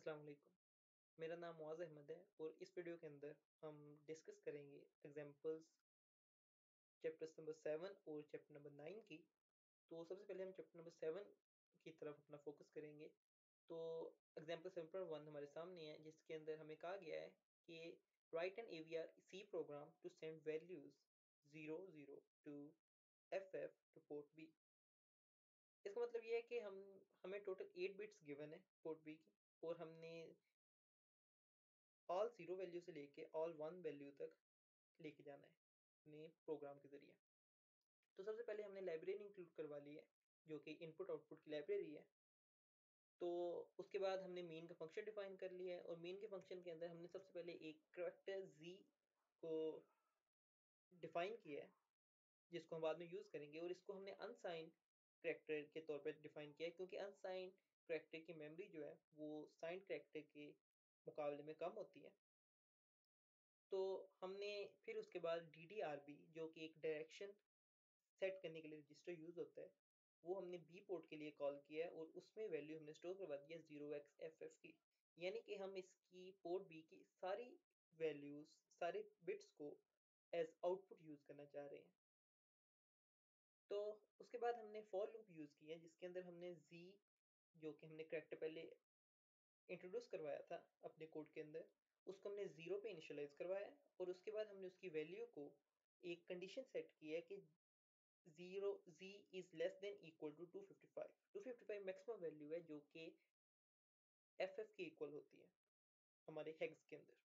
अस्सलाम वालेकुम। मेरा नाम मुआज़ अहमद है और इस वीडियो के अंदर हम डिस्कस करेंगे एग्जांपल्स चैप्टर्स नंबर 7 और चैप्टर नंबर 9 की। तो सबसे पहले हम चैप्टर नंबर 7 की तरफ अपना फोकस करेंगे। तो एग्जांपल 7.1 हमारे सामने है जिसके अंदर हमें कहा गया है कि write an AVR C program to send values 00 to FF to port B। इसका मतलब ये है कि हमें टोटल 8 बिट्स गिवन है पोर्ट B की और हमने ऑल जीरो वैल्यू से लेके ऑल वन वैल्यू तक लेके जाना है अपने प्रोग्राम के जरिए। तो सबसे पहले हमने लाइब्रेरी इंक्लूड करवा ली है जो कि इनपुट आउटपुट की लाइब्रेरी है। तो उसके बाद हमने मेन का फंक्शन डिफाइन कर लिया है और मेन के फंक्शन के अंदर हमने सबसे पहले एक करैक्टर z को डिफाइन किया है जिसको हम बाद में यूज करेंगे और इसको हमने अनसाइंड करैक्टर के तौर पर डिफाइन किया है क्योंकि अनसाइंड करैक्टर की मेमोरी जो है वो साइंड करैक्टर के मुकाबले में कम होती है। तो हमने फिर उसके बाद DDRB जो कि एक डायरेक्शन सेट करने के लिए रजिस्टर यूज होता है, वो हमने बी पोर्ट के लिए कॉल किया है और उसमें वैल्यू हमने स्टोर करवा दी है 0xFF की। यानी कि हम इसकी पोर्ट बी की सारी वैल्यूज सारे बिट्स को एज आउटपुट यूज करना चाह रहे हैं। तो उसके बाद हमने फॉर लूप यूज किया है जिसके अंदर हमने z जो कि हमने करेक्टर पहले इंट्रोड्यूस करवाया था अपने कोड के अंदर, उसको हमने 0 पे इनिशियलाइज करवाया है और उसके बाद हमने उसकी वैल्यू को एक कंडीशन सेट की है कि 0 z is less than equal to 255। 255 maximum value है जो कि FF के इक्वल होती है हमारे हेक्स के अंदर।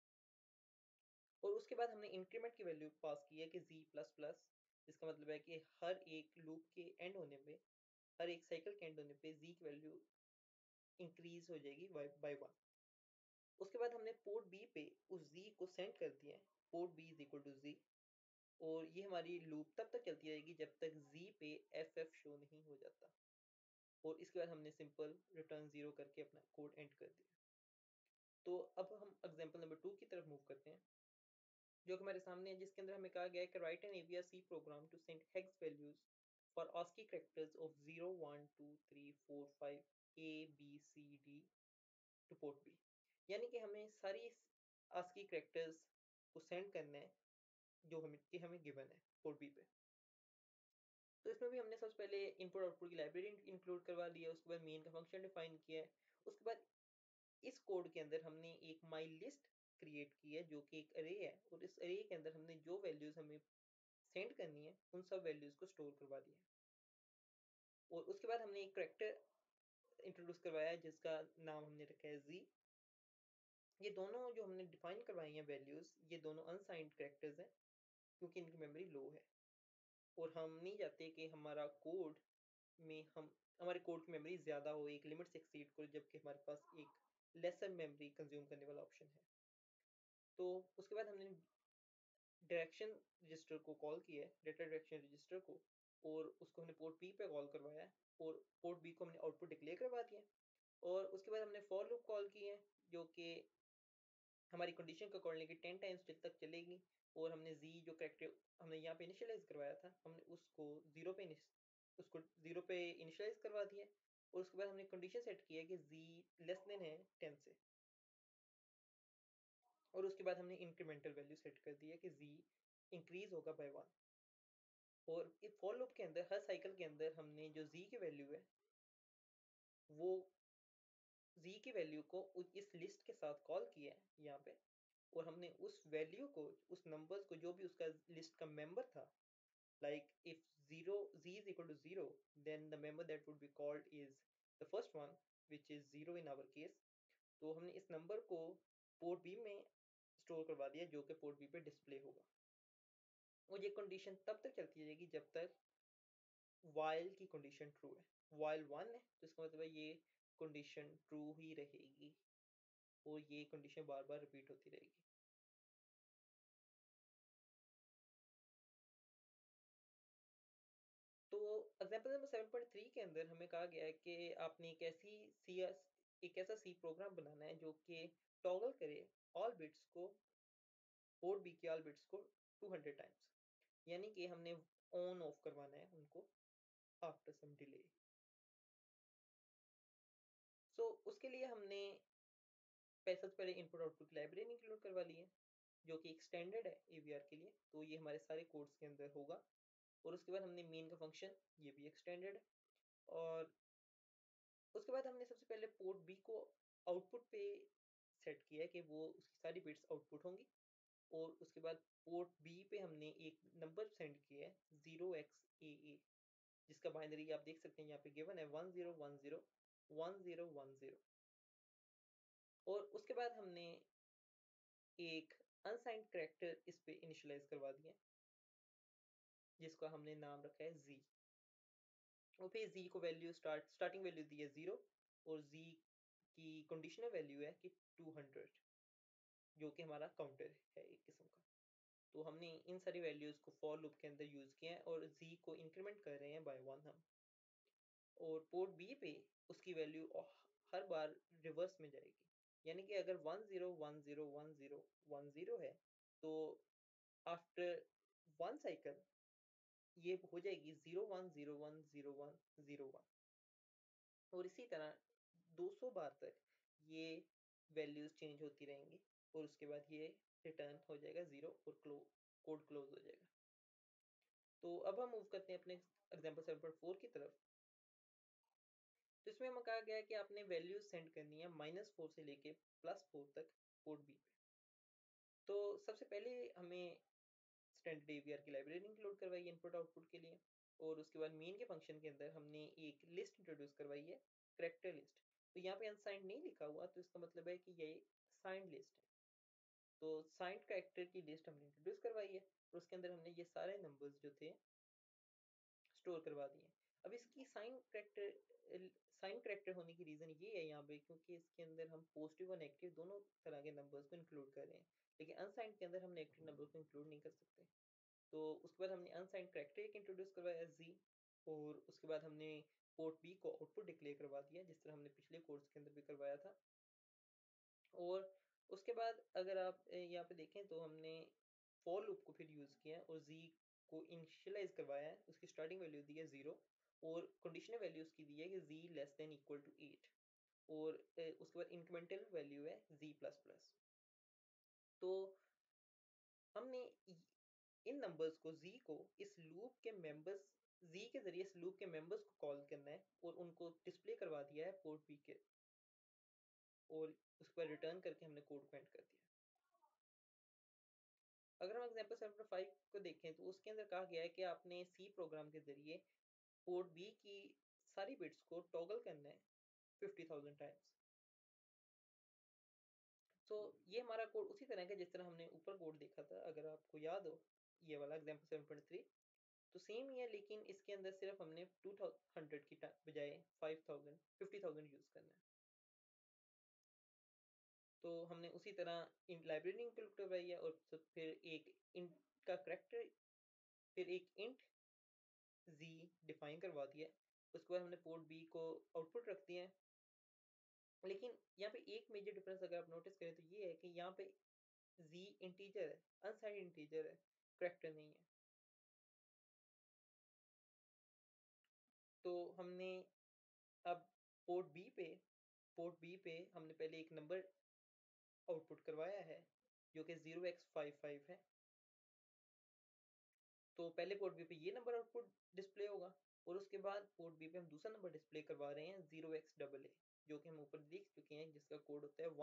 और उसके बाद हमने इंक्रीमेंट की वैल्यू पास की है कि z प्लस प्लस, जिसका मतलब है कि हर एक लूप के एंड होने पे, हर एक साइकिल के एंड होने पे z की वैल्यू इंक्रीज हो जाएगी बाय 1। उसके बाद हमने पोर्ट बी पे उस z को सेंड कर दिया है, port b is equal to z। और ये हमारी लूप तब तक चलती रहेगी जब तक z पे FF शो नहीं हो जाता। और इसके बाद हमने सिंपल रिटर्न 0 करके अपना कोड एंड कर दिया। तो अब हम एग्जांपल नंबर 2 की तरफ मूव करते हैं जो कि हमारे सामने है, जिसके अंदर हमें कहा गया है कि write an AVR C program to send hex values for ASCII characters of 0 1 2 3 4 5 A B C D to port B। यानी कि हमें सारी ASCII कैरेक्टर्स को सेंड करना है जो हमें गिवन है पोर्ट B पे। तो इसमें भी हमने सबसे पहले इनपुट आउटपुट की लाइब्रेरी इंक्लूड करवा ली है, उसके बाद मेन का फंक्शन डिफाइन किया है। उसके बाद इस कोड के अंदर हमने एक माई लिस्ट क्रिएट की है जो कि एक अरे है और इस अरे के अंदर हमने जो वैल्यूज हमें सेंड करनी है उन सब वैल्यूज को स्टोर करवा दिया है। और उसके बाद हमने एक करेक्टर इंट्रोड्यूस करवाया है जिसका नाम हमने रखा है जी। ये दोनों जो हमने डिफाइन करवाई हैं वैल्यूज, ये दोनों अनसाइंड करेक्टर्स हैं क्योंकि इनकी मेमोरी लो है और हम नहीं चाहते कि हमारे कोड की मेमोरी ज़्यादा हो, एक लिमिट से एक्सीड करो, जबकि हमारे पास एक लेसर मेमोरी कंज्यूम करने वाला ऑप्शन है। तो उसके बाद हमने डायरेक्शन रजिस्टर को कॉल किया है, डेटा डायरेक्शन रजिस्टर को, और उसको हमने पोर्ट बी पे कॉल करवाया है और पोर्ट बी को हमने आउटपुट डिक्लेयर करवा दिया है। और उसके बाद हमने फॉर लूप कॉल की है जो कि हमारी कंडीशन को कॉल लेगी 10 टाइम्स जब तक चलेगी। और हमने जी जो करेक्टर हमने यहाँ पे इनिशियलाइज करवाया था, हमने उसको जीरो पे इनिशियलाइज करवा दिया। और उसके बाद हमने कंडीशन सेट की है कि जी लेस देन है 10 से। और उसके बाद हमने इंक्रीमेंटल वैल्यू सेट कर दी है कि जी इंक्रीज होगा बाय 1। और इस फॉर लूप के अंदर हर साइकिल के अंदर हमने जो जी की वैल्यू है वो जी की वैल्यू को इस लिस्ट के साथ कॉल किया है यहाँ पे। और हमने उस वैल्यू को, उस नंबर्स को, जो भी उसका लिस्ट का मेंबर था, like if 0 z is equal to 0, then the member that would be called is the first one, which is 0 in our case। तो हमने इस नंबर को पोर्ट बी में स्टोर करवा दिया जो कि पोर्ट बी पे डिस्प्ले होगा। और ये कंडीशन तब तक चलती रहेगी जब तक while की कंडीशन ट्रू है। while 1 है तो इसका मतलब है ये कंडीशन ट्रू ही रहेगी और ये कंडीशन बार बार रिपीट होती रहेगी। तो एग्जाम्पल नंबर 7.3 के अंदर हमें कहा गया है कि आपने एक ऐसा सी प्रोग्राम बनाना है जो कि टॉगल करे ऑल बिट्स को, पोर्ट बी के ऑल बिट्स को 200 टाइम्स। यानी कि हमने ऑन ऑफ करवाना है उनको आफ्टर सम डिले। सो उसके लिए हमने सबसे पहले इनपुट आउटपुट लाइब्रेरी इंक्लूड करवा ली है, जो कि एक स्टैंडर्ड है AVR के लिए, तो ये हमारे सारे कोड्स के अंदर होगा। और उसके बाद हमने मेन का फंक्शन, ये भी एक स्टैंडर्ड है। और उसके बाद हमने सबसे पहले पोर्ट बी को आउटपुट पे सेट किया है कि वो उसकी सारी बिट्स आउटपुट होंगी। और उसके बाद पोर्ट बी पे हमने एक नंबर सेंड किया है 0xAA, जिसका बाइनरी आप देख सकते हैं यहाँ पे गिवन है 1010 1010। और उसके बाद हमने एक अनसाइंड कैरेक्टर इस पे इनिशियलाइज करवा दिया है, जिसका हमने नाम रखा है z। और फिर z को वैल्यू स्टार्टिंग वैल्यू दी है 0, और z की कंडीशनल वैल्यू है कि 200, जो कि हमारा काउंटर है एक किस्म का। तो हमने इन सारी वैल्यूज को फॉर लूप के अंदर यूज किया है और z को इंक्रीमेंट कर रहे हैं बाय 1 हम। और पोर्ट बी पे उसकी वैल्यू हर बार रिवर्स में जाएगी, यानी कि अगर 10101010 है, तो आफ्टर 1 साइकिल ये हो जाएगी 01010101। और इसी तरह 200 बार तक ये वैल्यूज चेंज होती रहेंगी, और उसके बाद ये रिटर्न हो जाएगा 0 और कोड क्लोज हो जाएगा। तो अब हम मूव करते हैं अपने एग्जांपल 7.4 की तरफ। तो इसमें हमें कहा गया है कि आपने वैल्यूज सेंड करनी है -4 से लेके +4 तक पोर्ट बी पे। तो सबसे पहले हमें स्टैंडर्ड AVR की लाइब्रेरी इंक्लूड करवाई है इनपुट आउटपुट के लिए। और उसके बाद मेन के फंक्शन के अंदर हमने एक लिस्ट इंट्रोड्यूस करवाई है, करेक्टर लिस्ट। तो यहाँ पे अनसाइंड नहीं लिखा हुआ, तो इसका मतलब है कि ये साइंड लिस्ट है। तो साइंड करेक्टर की लिस्ट हमने इंट्रोड्यूस करवाई है, और उसके अंदर हमने ये सारे नंबर्स जो थे स्टोर करवा दिए। अब इसकी साइन करेक्टर होने की रीज़न ये है यहाँ पे, क्योंकि इसके अंदर हम पॉजिटिव और नेगेटिव दोनों तरह के नंबर्स को इंक्लूड कर रहे हैं, लेकिन अनसाइंड के अंदर हम नेगेटिव नंबर को इंक्लूड नहीं कर सकते। तो उसके बाद हमने अनसाइंड करेक्टर एक इंट्रोड्यूस करवाया जी। और उसके बाद हमने पोर्ट बी को आउटपुट डिक्लेयर करवा दिया, जिस तरह हमने पिछले कोर्स के अंदर भी करवाया था। और उसके बाद अगर आप यहाँ पे देखें तो हमने फॉर लूप को फिर यूज़ किया और जी को इनिशियलाइज करवाया है, उसकी स्टार्टिंग वैल्यू दी है 0, और कंडीशनल वैल्यू उसकी दी है कि z less than equal to 8। और उसके बाद इंक्रीमेंटल वैल्यू है z प्लस प्लस। तो हमने इन नंबर्स को z को इस लूप के मेंबर्स, z के जरिए इस लूप के मेंबर्स को कॉल करना है और उनको डिस्प्ले करवा दिया है पोर्ट बी के, और उसके बाद रिटर्न करके हमने कोड को एंड कर दिया। अगर हम एग्जांपल 7.5 को देखें तो उसके अंदर कहा गया है कि आपने सी प्रोग्राम के जरिए पोर्ट बी की सारी बिट्स को टॉगल करना है 50,000 टाइम्स। तो ये हमारा कोड उसी तरह का जिस तरह हमने ऊपर कोड देखा था, अगर आपको याद हो, ये वाला एग्जांपल 7.3, तो सेम ही है, लेकिन इसके अंदर सिर्फ हमने 200 की बजाय 50,000 यूज करना है। तो हमने उसी तरह लाइब्रेरी इंक्लूड करवाई है, और फिर एक इंट का करेक्टर, फिर एक इंट z डिफाइन करवा दिया है। उसके बाद हमने पोर्ट बी को आउटपुट रख दिया है। लेकिन यहाँ पे एक मेजर डिफरेंस अगर आप नोटिस करें तो ये है कि यहाँ पे z इंटीजर है, अनसाइंड इंटीजर है, करेक्टर नहीं है। तो हमने अब पोर्ट बी पे हमने पहले एक नंबर आउटपुट करवाया है, जो कि 0x55 है। तो पहले पोर्ट बी पे ये नंबर आउटपुट डिस्प्ले होगा, और उसके बाद पोर्ट बी पे हम दूसरा नंबर डिस्प्ले करवा रहे हैं 0xAA, जो कि हम ऊपर देख चुके हैं, जिसका कोड होता है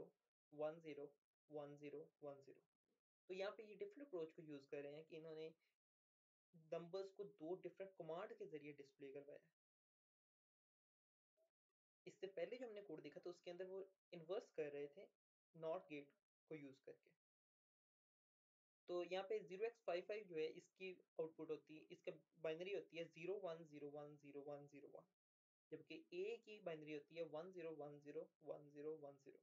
10101010। तो यहाँ पे ये डिफरेंट अप्रोच को यूज कर रहे हैं कि इन्होंने नंबर्स को दो डिफरेंट कमांड के जरिए डिस्प्ले करवाया है। इससे पहले जो हमने कोड देखा था उसके अंदर वो इन्वर्स कर रहे थे नॉट गेट को यूज करके। तो यहाँ पे 0x55 जो है इसकी आउटपुट होती है, इसका बाइनरी होती है 01010101, जबकि ए की बाइनरी होती है 10101010।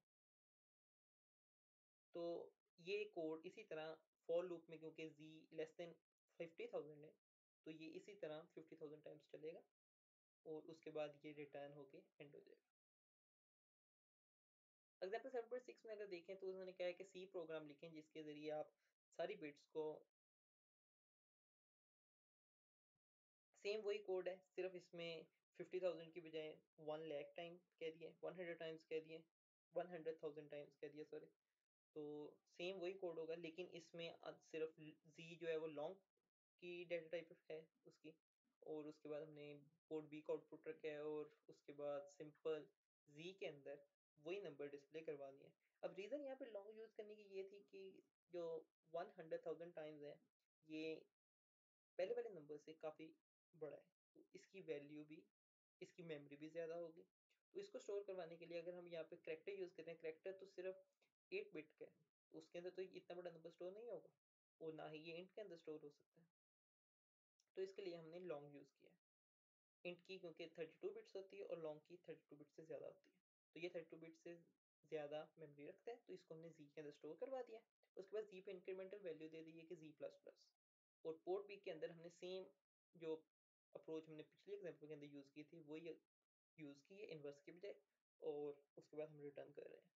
तो ये कोड इसी तरह फॉर लूप में, क्योंकि z लेस देन 50,000 है, तो ये इसी तरह 50,000 टाइम्स चलेगा, और उसके बाद ये रिटर्न होके एंड हो जाएगा। एग्जाम्पल 7.6 में अगर देखें तो उन्होंने कहा है कि सी प्रोग्राम लिखें जिसके जरिए आप सारी बिट्स को, सेम वही कोड है, सिर्फ इसमें 50,000 की बजाय 1 लाख टाइम कह दिए, 100 टाइम्स कह दिए, 100,000 टाइम्स कह दिया, सॉरी। तो सेम वही कोड होगा, लेकिन इसमें सिर्फ जी जो है वो लॉन्ग की डेटा टाइप है उसकी, और उसके बाद हमने पोर्ट बी का आउटपुट रखा है, और उसके बाद सिंपल जी के अंदर वही नंबर डिस्प्ले करवानी है। अब रीज़न यहाँ पे लॉन्ग यूज़ करने की ये थी कि जो 100,000 टाइम्स है, ये पहले वाले नंबर से काफ़ी बड़ा है, तो इसकी वैल्यू भी, इसकी मेमोरी भी ज़्यादा होगी। तो इसको स्टोर करवाने के लिए अगर हम यहाँ पे करैक्टर यूज़ करते हैं, करैक्टर तो सिर्फ 8 बिट का है, तो उसके अंदर तो इतना बड़ा नंबर स्टोर नहीं होगा, और ना ही ये इंट के अंदर स्टोर हो सकता है। तो इसके लिए हमने लॉन्ग यूज़ किया है। इंट की क्योंकि 32 बिट्स होती है और लॉन्ग की 32 बिट्स से ज़्यादा होती है, तो ये 32 बिट्स से ज़्यादा मेमोरी रखता है, तो इसको हमने जी के अंदर स्टोर करवा दिया। उसके बाद जी पे इंक्रीमेंटल वैल्यू दे दी है कि जी प्लस प्लस, और पोर्ट बी के अंदर हमने सेम जो अप्रोच हमने पिछली एग्जाम्पल के अंदर यूज़ की थी वही यूज़ की है इन्वर्स के बजाय, और उसके बाद हम रिटर्न कर रहे हैं।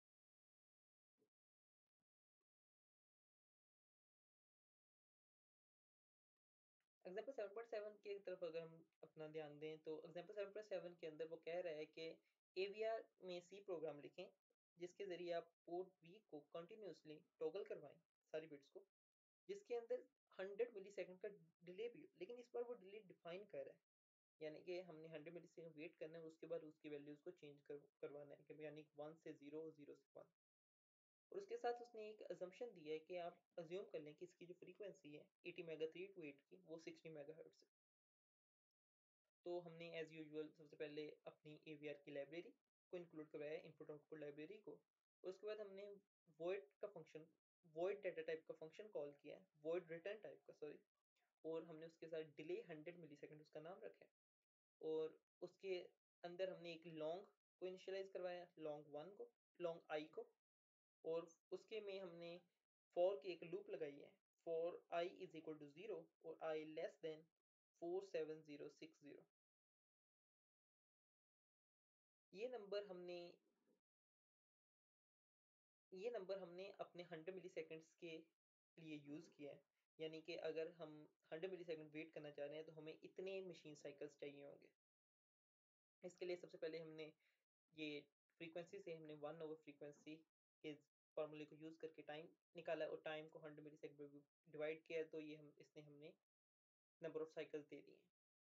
एग्जाम्पल 7.7 की तरफ अगर हम अपना ध्यान दें, तो एग्जाम्पल 7.7 के अंदर वो कह रहा है कि एवीआर में सी प्रोग्राम लिखें जिसके ज़रिए आप पोर्ट बी को कंटिन्यूसली टॉगल करवाएं सारी बिट्स को, जिसके अंदर 100 मिली सेकेंड का डिले भी हो, लेकिन इस बार वो डिले डिफाइन कर रहा है, यानी कि हमने 100 मिली सेकेंड वेट करना है, उसके बाद उसकी वैल्यूज़ को चेंज करवाना है कि यानी 1 से 0 और 0 से 1। और उसके साथ उसने एक अजम्पशन दिया है कि आप अज्यूम कर लें कि इसकी जो फ्रीक्वेंसी है 80 मेगा 328 की, वो 60 मेगा हर्ट्ज है। तो हमने एज यूजुअल सबसे पहले अपनी AVR की लाइब्रेरी को इंक्लूड करवाया, इनपुट आउटपुट लाइब्रेरी को, और उसके बाद हमने void का फंक्शन, void डाटा टाइप का फंक्शन कॉल किया है, void रिटर्न टाइप का, सॉरी, और हमने उसके साथ डिले 100 मिली सेकेंड उसका नाम रखा है, और उसके अंदर हमने एक लॉन्ग को इनिशियलाइज करवाया, लॉन्ग वन को, लॉन्ग आई को, और उसके में हमने फॉर की एक लूप लगाई है, for I is equal to 0 और आई लेस देन 47060। ये नंबर हमने ये नंबर हमने अपने 100 मिली सेकेंड्स के लिए यूज़ किया है, यानी कि अगर हम 100 मिली सेकेंड वेट करना चाह रहे हैं तो हमें इतने मशीन साइकिल्स चाहिए होंगे। इसके लिए सबसे पहले हमने ये फ्रीक्वेंसी से हमने 1 ओवर फ्रीक्वेंसी के फार्मूले को यूज़ करके टाइम निकाला, और टाइम को 100 मिली सेकेंड में डिवाइड किया, तो ये हम इसने हमने नंबर ऑफ साइकिल्स दे दिए।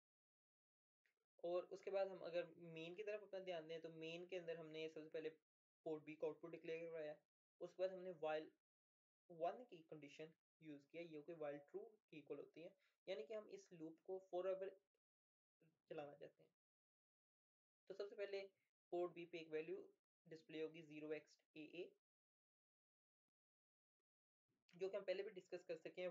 और उसके बाद हम अगर मेन की तरफ अपना ध्यान दें, तो मेन के अंदर हमने सबसे पहले पोर्ट बी का आउटपुट डिक्लेयर करवाया, उसके बाद हमने वाइल वन की कंडीशन यूज़ किया, ये कि वाइल ट्रू की इक्वल होती है, यानी कि हम इस लूप को फॉर एवर चलाना चाहते हैं। तो सबसे पहले पोर्ट बी पे एक वैल्यू डिस्प्ले होगी 0xAA, जो कि हम पहले भी डिस्कस कर सके हैं,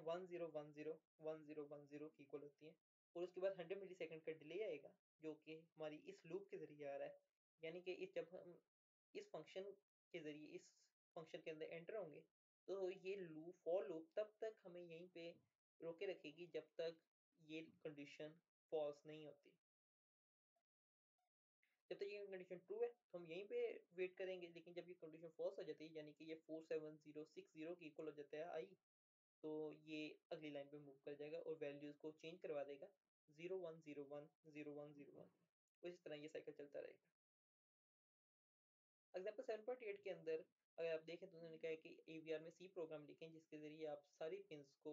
1010 की इक्वल होती है, और उसके बाद 100 मिली सेकेंड का डिले आएगा जो कि हमारी इस लूप के जरिए आ रहा है, यानी कि जब हम इस फंक्शन के जरिए इस फंक्शन के अंदर एंटर होंगे, तो ये लूप, फॉर लूप तब तक हमें यहीं पे रोके रखेगी जब तक ये कंडीशन फॉल्स नहीं होती। जब तक ये कंडीशन ट्रू है तो हम यहीं पे वेट करेंगे, लेकिन जब ये कंडीशन फॉल्स हो जाती है, यानी कि ये 47060 की इक्वल हो जाता है आई, तो ये अगली लाइन पे मूव कर जाएगा और वैल्यूज को चेंज करवा देगा 0101 0101, तो इस तरह ये साइकिल चलता रहेगा। एग्जाम्पल 7.8 के अंदर अगर आप देखें तो उन्होंने कहा है कि AVR में सी प्रोग्राम लिखें जिसके जरिए आप सारी पिंस को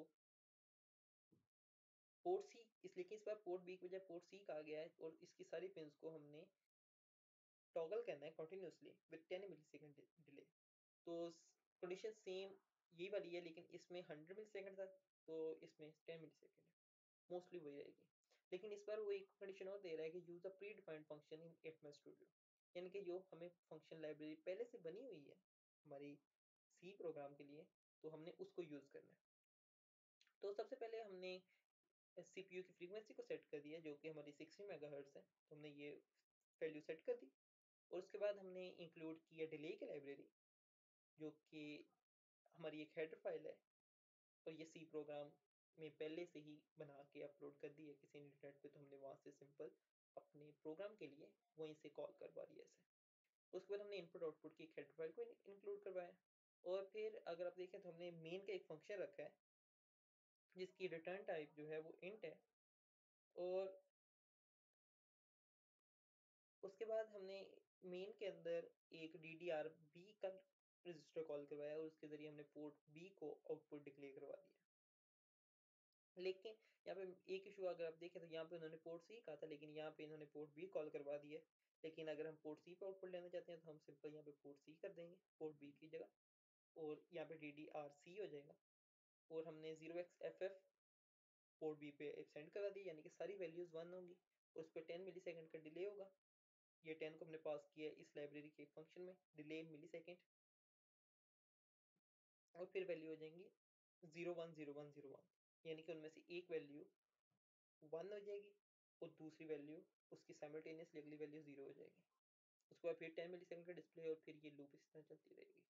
पोर्ट सी, इसलिए कि इस बार पोर्ट बी की बजाय पोर्ट सी कहा गया है, और इसकी सारी पिंस को हमने टॉगल करना है continuously with 10 millisecond delay. तो कंडीशन सेम यही वाली है, लेकिन इसमें 100 मिली सेकेंड था, तो इसमें 10 मिली सेकेंड है, मोस्टली वही रहेगी। लेकिन इस बार वो एक कंडीशन और दे रहा है कि use a predefined function in Atmel Studio, यानी कि जो हमें फंक्शन लाइब्रेरी पहले से बनी हुई है हमारी सी प्रोग्राम के लिए, तो हमने उसको यूज करना है। तो सबसे पहले हमने CPU की फ्रीक्वेंसी को सेट कर दिया जो कि हमारी 60 मेगाहर्ट्ज है, तो हमने ये वैल्यू सेट कर दी, और उसके बाद हमने इंक्लूड किया डिले की लाइब्रेरी जो कि हमारी एक हेडर फाइल है, और ये सी प्रोग्राम में पहले से ही बना के अपलोड कर दी है किसी इंटरनेट पे, तो हमने वहाँ से सिंपल अपने प्रोग्राम के लिए वहीं से कॉल करवा दिया ऐसे। उसके बाद हमने इनपुट आउटपुट की एक हेडर फाइल को इंक्लूड करवाया, और फिर अगर आप देखें तो हमने मेन का एक फंक्शन रखा है जिसकी रिटर्न टाइप जो है वो इंट है, और उसके बाद हमने मेन के अंदर एक DDRB रजिस्टर कॉल करवाया और उसके ज़रिए हमने पोर्ट बी को आउटपुट डिक्लेयर करवा दिया। लेकिन यहाँ पे एक इशू अगर आप देखें तो यहाँ पे उन्होंने पोर्ट सी कहा था, लेकिन यहाँ पे इन्होंने पोर्ट बी कॉल करवा दिया है। लेकिन अगर हम पोर्ट सी पे आउटपुट लेना चाहते हैं तो हम सिंपल यहाँ पे पोर्ट सी कर देंगे पोर्ट बी की जगह, और यहाँ पे DDRC हो जाएगा। और हमने 0xFF पोर्ट बी पे सेंड करवा दी, यानी कि सारी वैल्यूज़ 1 होंगी। उस पर 10 मिली सेकेंड का डिले होगा। ये 10 को हमने पास किया है इस लाइब्रेरी के फंक्शन में, डिले मिली सेकेंड, और फिर वैल्यू हो जाएंगी 010101, यानी कि उनमें से एक वैल्यू 1 हो जाएगी और दूसरी वैल्यू उसकी साइमल्टेनियसली अगली वैल्यू 0 हो जाएगी। उसके बाद फिर 10 मिली सेकेंड का डिस्प्ले और फिर ये लूप इस तरह चलती रहेगी।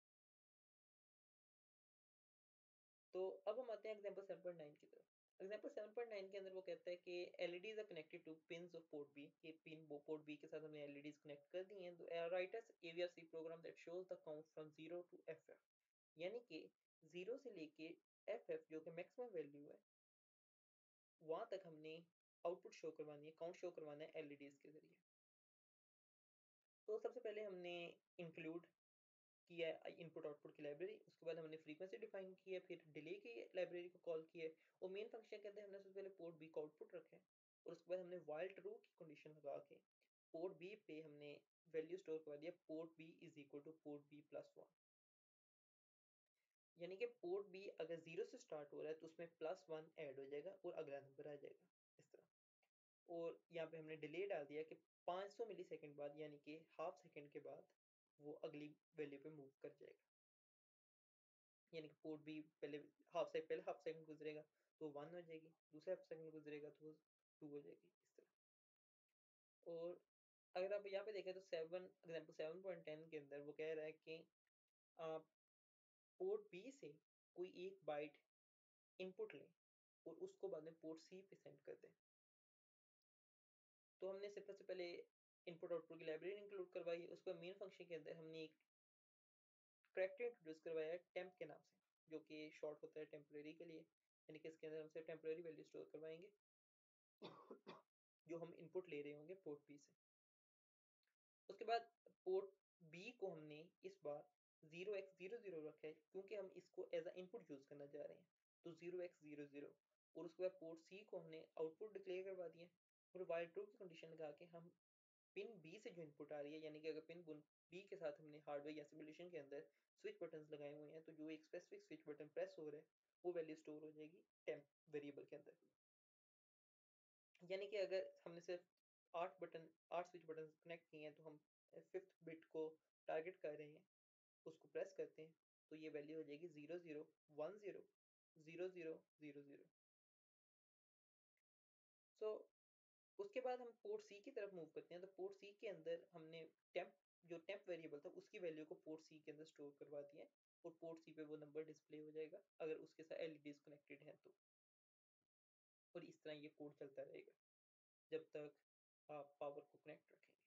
तो अब हम आते हैं एग्जांपल 7.9 की तरफ। एग्जांपल 7.9 के अंदर वो कहता है कि LEDs are connected to pins of port B. ये पिन पोर्ट बी के साथ हमने LEDs कनेक्ट कर दी हैं। तो write us AVRC program that shows the count from 0 to FF, यानी कि 0 से लेके FF जो कि मैक्सिमम वैल्यू है वहां तक हमने आउटपुट शो करवानी है, काउंट शो करवाना है LEDs के जरिए। तो सबसे पहले हमने इंक्लूड किया है इनपुट आउटपुट की लाइब्रेरी, उसके बाद हमने फ्रीक्वेंसी डिफाइन की है, फिर डिले की लाइब्रेरी को कॉल किया है, और मेन फंक्शन के अंदर हमने सबसे पहले पोर्ट बी का आउटपुट रखा है, और उसके बाद हमने वाइल ट्रू की कंडीशन लगा के पोर्ट बी पे हमने वैल्यू स्टोर करवा दिया port B is equal to port B plus 1, यानी कि पोर्ट बी अगर 0 से स्टार्ट हो रहा है तो उसमें प्लस 1 ऐड हो जाएगा और अगला नंबर आ जाएगा इस तरह। और यहाँ पे हमने डिले डाल दिया कि 500 मिली सेकेंड बाद, यानी कि हाफ सेकेंड के बाद वो अगली वैल्यू पे मूव कर जाएगा, यानी कि पोर्ट बी पहले हाफ सेकंड गुजरेगा तो 1 हो जाएगी, दूसरा हाफ सेकंड गुजरेगा तो 2 हो जाएगी इस तरह। और अगर आप यहाँ पे देखें तो 7.10 के अंदर वो कह रहा है कि आप पोर्ट बी से कोई एक बाइट इनपुट लें और उसको बाद में पोर्ट सी पे सेंड कर दें। तो हमने सबसे पहले इनपुट आउटपुट की लाइब्रेरी इंक्लूड करवाई, उसको मेन फंक्शन के अंदर हमने एक करैक्टर इंट्रोड्यूस करवाया है टेम्प के नाम से, जो कि शॉर्ट होता है टेम्परेरी के लिए, यानी कि इसके अंदर हम सिर्फ टेम्परेरी वैल्यू स्टोर करवाएंगे जो हम इनपुट ले रहे होंगे पोर्ट बी से। उसके बाद पोर्ट बी को हमने इस बार 0x00 रखा है क्योंकि हम इसको एज अ इनपुट यूज करना चाह रहे हैं, तो 0x00। और उसके बाद पोर्ट सी को हमने आउटपुट डिक्लेयर करवा दिया, और वाइल ट्रू की कंडीशन लगा के हम पिन बी से जो इनपुट आ रही है, यानी कि अगर पिन बी के साथ हमने हार्डवेयर या सिमुलेशन के अंदर स्विच बटन्स लगाए हुए हैं तो जो एक स्पेसिफिक स्विच बटन प्रेस हो रहा है वो वैल्यू स्टोर हो जाएगी टेम्प वेरिएबल के अंदर। यानी कि अगर हमने सिर्फ 8 स्विच बटन कनेक्ट किए हैं तो हम फिफ्थ बिट को टारगेट कर रहे हैं, उसको प्रेस करते हैं तो ये वैल्यू हो जाएगी 00100000। सो उसके बाद हम पोर्ट सी की तरफ मूव करते हैं, तो पोर्ट सी के अंदर हमने टेम्प जो टेम्प वेरिएबल था उसकी वैल्यू को पोर्ट सी के अंदर स्टोर करवा दिया है, और पोर्ट सी पे वो नंबर डिस्प्ले हो जाएगा अगर उसके साथ LEDs कनेक्टेड हैं तो। और इस तरह ये कोड चलता रहेगा जब तक आप पावर को कनेक्ट रखेंगे।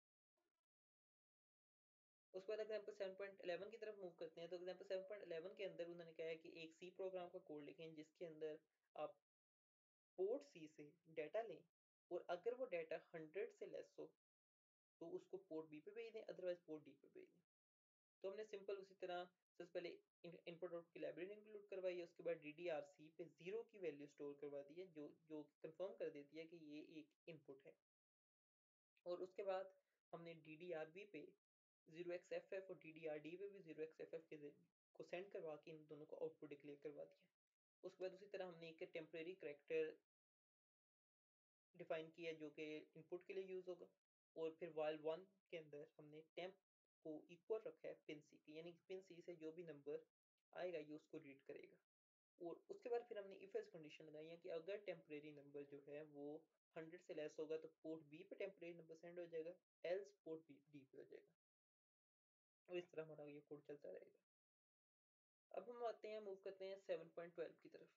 उसके बाद एग्जाम्पल 7.11 की तरफ मूव करते हैं, तो एग्जाम्पल 7.11 के अंदर उन्होंने कहा है कि एक सी प्रोग्राम का कोड लिखें जिसके अंदर आप पोर्ट सी से डाटा लें, और अगर वो डाटा 100 से लेस हो तो उसको पोर्ट बी पे भेज दें, अदरवाइज पोर्ट डी पे भेज दें। तो हमने सिंपल उसी तरह सबसे पहले इनपुट आउटपुट की लाइब्रेरी इंक्लूड करवाई है, उसके बाद DDRC पे 0 की वैल्यू स्टोर करवा दी है जो जो कंफर्म कर देती है कि ये एक इनपुट है। और उसके बाद हमने DDRB पे 0xFF और DDRD पे भी 0xFF के को सेंड करवा के इन दोनों को आउटपुट डिक्लेयर करवा दिया। उसके बाद उसी तरह हमने एक टेम्परेरी करैक्टर डिफाइन किया जो कि इनपुट के लिए यूज होगा, और फिर वाइल 1 के अंदर हमने टेम्प को इक्वल रखा है पिन सी की, यानी कि पिन सी से जो भी नंबर आएगा ये उसको रीड करेगा। और उसके बाद फिर हमने इफ एल्स कंडीशन लगाई है कि अगर टेम्परेरी नंबर जो है वो 100 से लेस होगा तो पोर्ट बी पे टेम्परेरी नंबर सेंड हो जाएगा, एल्स पोर्ट बी डी पे हो जाएगा, और इस तरह हमारा ये कोड चलता रहेगा। अब हम आते हैं मूव करते हैं 7.12 की तरफ।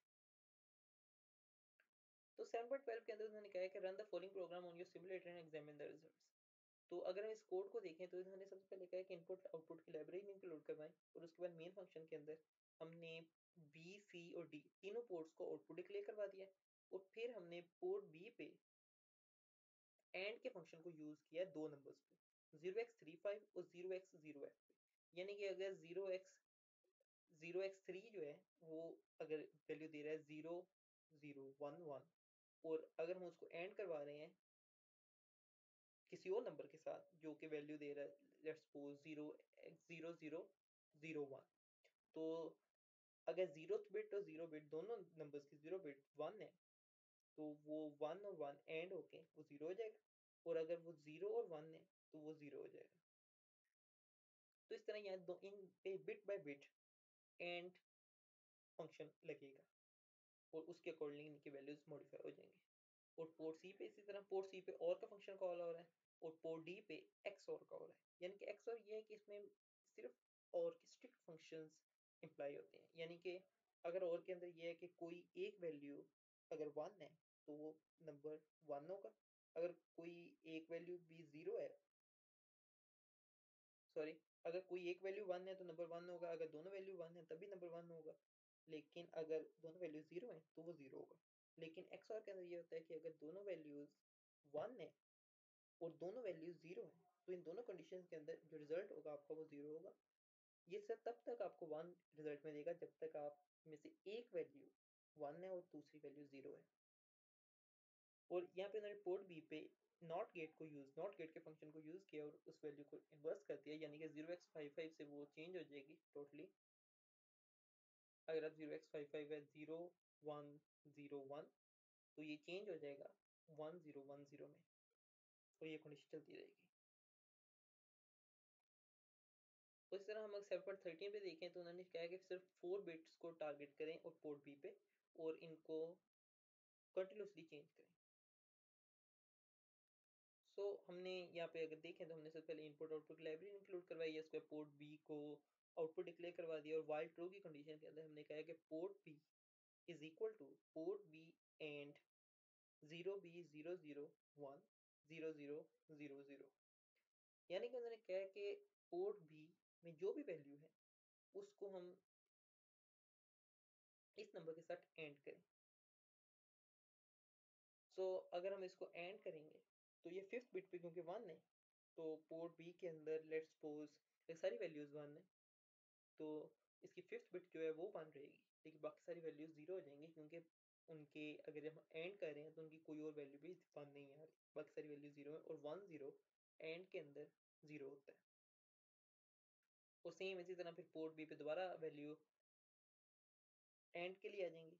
तो 7.12 के अंदर उन्होंने कहा है कि run the following program on your simulator and examine the results. तो अगर हम इस कोड को देखें तो इन्होंने सबसे पहले कहा है कि इनपुट आउटपुट की लाइब्रेरी इंक्लूड करवाएं, और उसके बाद मेन फंक्शन के अंदर हमने बी सी और डी तीनों पोर्ट्स को आउटपुट डिक्लेयर करवा दिया, और फिर हमने पोर्ट बी पे एंड के फंक्शन को यूज किया है दो नंबर्स पे 0x35 और 0x0f पे। यानी कि अगर 0x3 जो है वो अगर वैल्यू दे रहा है 0 0 1 1 और अगर हम उसको एंड करवा रहे हैं किसी और नंबर के साथ जो कि वैल्यू दे रहा है लेट्स सपोज 0 0 0 0 1, तो अगर जीरो बिट और जीरो बिट दोनों नंबर्स की जीरो बिट 1 है तो वो 1 और 1 एंड होके वो जीरो हो जाएगा, और अगर वो 0 और 1 है तो वो जीरो हो जाएगा। तो इस तरह यहाँ दो इन पे bit by bit and function लगेगा और उसके अकॉर्डिंग इनकी वैल्यूज मॉडिफाई हो जाएंगे। और पोर्ट सी पे इसी तरह पोर्ट सी पे और का फंक्शन कॉल हो रहा है और पोर्ट डी पे एक्स और का हो रहा है। यानी कि एक्स और ये है कि इसमें सिर्फ और की स्ट्रिक्ट फंक्शंस इम्प्लाई होते हैं। यानी कि अगर और के अंदर ये है कि कोई एक वैल्यू अगर वन है तो वो नंबर वन होगा, अगर कोई एक वैल्यू भी जीरो है, सॉरी, अगर कोई एक वैल्यू वन है तो नंबर वन होगा, अगर दोनों वैल्यू वन है तभी नंबर वन होगा, लेकिन अगर दोनों वैल्यू जीरो है तो वो जीरो होगा। लेकिन एक्स और के अंदर ये होता है कि अगर दोनों वैल्यूज वन है और दोनों वैल्यूज जीरो है तो इन दोनों कंडीशन के अंदर जो रिजल्ट होगा आपका वो जीरो होगा। ये सब तब तक आपको वन रिजल्ट में देगा जब तक आप में से एक वैल्यू वन है और दूसरी वैल्यू जीरो है। और यहाँ पे उन्होंने पोर्ट बी पे नॉट गेट के फंक्शन को यूज किया और उस वैल्यू को इन्वर्स कर दिया, यानी कि 0x55 से वो चेंज हो जाएगी टोटली। अगर आप 0x55 है 0 1 0 1 तो ये चेंज हो जाएगा 1010 में, और ये कंडीशन चलती रहेगी। तो इस तरह हम अगर सेपरेट 13 पे देखें तो उन्होंने कहा कि सिर्फ 4 बिट्स को टारगेट करें और पोर्ट बी पे और इनको कंटिन्यूसली चेंज करें। हमने यहाँ पे अगर देखें तो हमने सबसे पहले इनपुट आउटपुट लाइब्रेरी इंक्लूड करवाई है, इसके पोर्ट बी को आउटपुट डिक्लेयर करवा दिया और वाइल ट्रू की कंडीशन के अंदर हमने कहा कि port B is equal to port B and 0b001 0000, यानी कि उन्होंने कहा कि पोर्ट बी में जो भी वैल्यू है उसको हम इस नंबर के साथ एंड करें। अगर हम इसको एंड करेंगे तो ये फिफ्थ बिट पे क्योंकि वन है तो पोर्ट बी के अंदर लेट्स सपोज सारी वैल्यूज वन है तो इसकी फिफ्थ बिट जो है वो वन रहेगी, लेकिन बाकी सारी वैल्यूज जीरो हो जाएंगी क्योंकि उनके अगर हम एंड कर रहे हैं तो उनकी कोई और वैल्यू भी वन नहीं आ रही, बाकी सारी वैल्यू जीरो है और 1 0 एंड के अंदर जीरो होता है। और सेम इसी तरह फिर पोर्ट बी पे दोबारा वैल्यू एंड के लिए आ जाएंगी।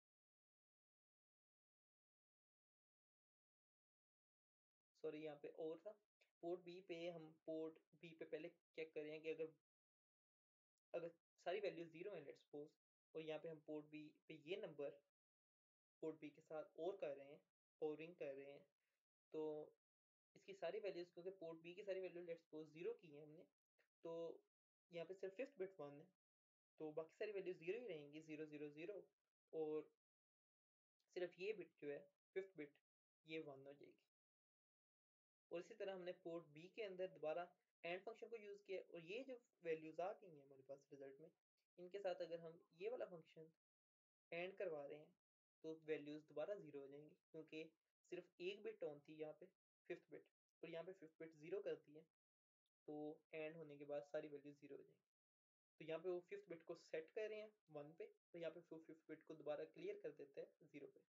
सॉरी यहाँ पे और था, पोर्ट बी पे हम पोर्ट बी पे पहले चेक कर रहे हैं कि अगर अगर सारी वैल्यू जीरो है लेट्स सपोज, और यहाँ पे हम पोर्ट बी पे ये नंबर पोर्ट बी के साथ और कर रहे हैं, ओरिंग कर रहे हैं, तो इसकी सारी वैल्यूज क्योंकि पोर्ट बी की सारी वैल्यू लेट्स सपोज जीरो की है हमने, तो यहाँ पे सिर्फ फिफ्थ बिट वन है तो बाकी सारी वैल्यू जीरो ही रहेंगी 0 0 0, और सिर्फ ये बिट जो है फिफ्थ बिट ये वन हो जाएगी। और इसी तरह हमने पोर्ट बी के अंदर दोबारा एंड फंक्शन को यूज किया और ये जो वैल्यूज आ गई हैं हमारे पास रिजल्ट में, इनके साथ अगर हम ये वाला फंक्शन एंड करवा रहे हैं तो वैल्यूज दोबारा जीरो हो जाएंगी क्योंकि सिर्फ एक बिट ऑन थी यहाँ पे फिफ्थ बिट, और यहाँ पे फिफ्थ बिट जीरो करती है तो एंड होने के बाद सारी वैल्यू जीरो हो जाएंगी। तो यहाँ पे वो फिफ्थ बिट को सेट कर रहे हैं वन पे, तो यहाँ पे फिफ्थ बिट को दोबारा क्लियर कर देते हैं जीरो पे।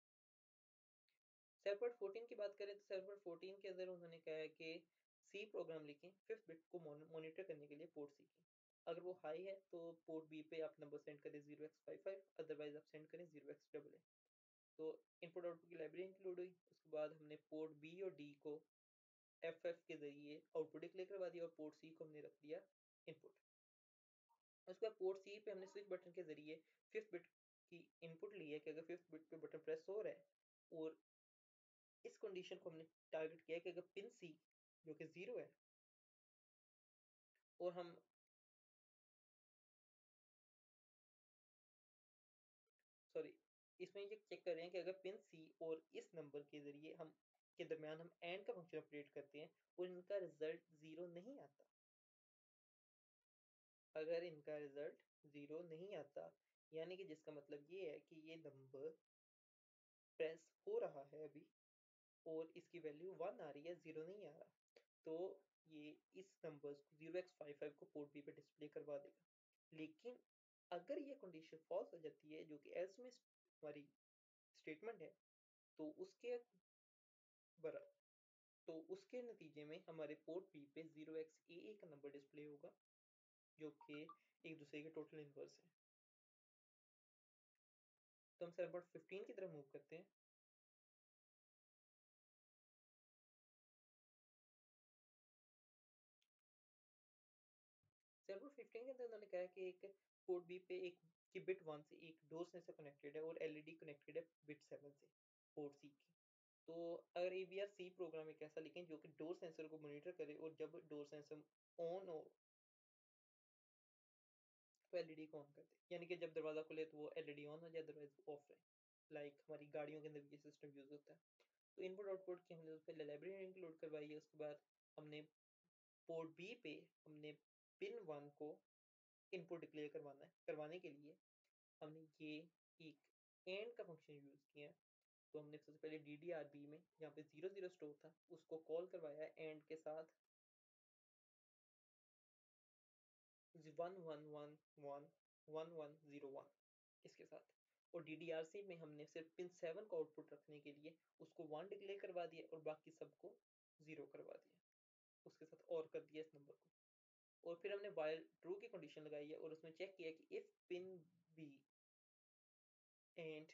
सेपरेट 14 की बात करें तो सेपरेट 14 के अंदर उन्होंने कहा है कि सी प्रोग्राम लिखें फिफ्थ बिट को मॉनिटर करने के लिए पोर्ट सी की, अगर वो हाई है तो पोर्ट बी पे आप नंबर सेंड करें 0x55, अदरवाइज आप सेंड करें 0x88। तो इनपुट आउटपुट की लाइब्रेरी इंक्लूड हुई, उसके बाद हमने पोर्ट बी और डी को एफ के जरिए आउटपुट डिक्लेयर करवा दिया और पोर्ट सी को हमने रख दिया इनपुट। उसके बाद पोर्ट सी पे हमने स्विच बटन के जरिए फिफ्थ बिट की इनपुट ली है कि अगर फिफ्थ बिट पे बटन प्रेस हो रहा है, और इस कंडीशन को हमने टारगेट किया है कि अगर पिन सी जो कि जीरो है और हम सॉरी इसमें ये चेक कर रहे हैं कि अगर पिन सी और इस नंबर के जरिए हम के दरमियान हम एंड का फंक्शन ऑपरेट करते हैं और इनका रिजल्ट जीरो नहीं आता, अगर इनका रिजल्ट जीरो नहीं आता यानी कि जिसका मतलब ये है कि ये नंबर प्रेस हो रहा है अभी और इसकी वैल्यू वन आ रही है जीरो नहीं आ रहा, तो ये इस नंबर्स को 0x55 को पोर्ट बी पे डिस्प्ले करवा देगा। लेकिन अगर ये कंडीशन फॉल्स हो जाती है, जो कि एल्स में हमारी स्टेटमेंट है, तो उसके नतीजे में हमारे पोर्ट बी पे 0xAA का नंबर डिस्प्ले होगा, जो कि एक दूसरे के टोटल इनवर्स है। तो हम सर्वर 15 की तरफ मूव करते हैं। सर्वर 15 के अंदर उन्होंने कहा कि एक पोर्ट बी पे एक की बिट 1 से एक डोर सेंसर कनेक्टेड है और एलईडी कनेक्टेड है बिट 7 से पोर्ट सी की। तो अगर एवीआर सी प्रोग्राम एक ऐसा लिखें जो कि डोर सेंसर को मॉनिटर करे, और जब डोर सेंसर ऑन हो तो एलईडी को ऑन कर दे, यानी कि जब दरवाजा खुले तो वो एलईडी ऑन हो जाए, अदरवाइज ऑफ रहे। लाइक हमारी गाड़ियों के अंदर भी ये सिस्टम यूज होता है। तो इनपुट आउटपुट की हमने उस पर लाइब्रेरी इंक्लूड करवाई है। उसके बाद हमने पोर्ट बी पे हमने पिन 1 को इनपुट डिक्लेयर करवाना है। करवाने के लिए हमने ये एक एंड का फंक्शन यूज किया है। तो हमने सबसे पहले DDRB में जहाँ पे 00 स्टोर था उसको कॉल करवाया एंड के साथ 11111101 इसके साथ। और DDRC में हमने सिर्फ पिन 7 को आउटपुट रखने के लिए उसको 1 डिक्लेयर करवा दिया और बाकी सबको 0 करवा दिया, उसके साथ और कर दिया इस नंबर को। और फिर हमने वाइल ट्रू की कंडीशन लगाई है और उसमें चेक किया कि if pin B and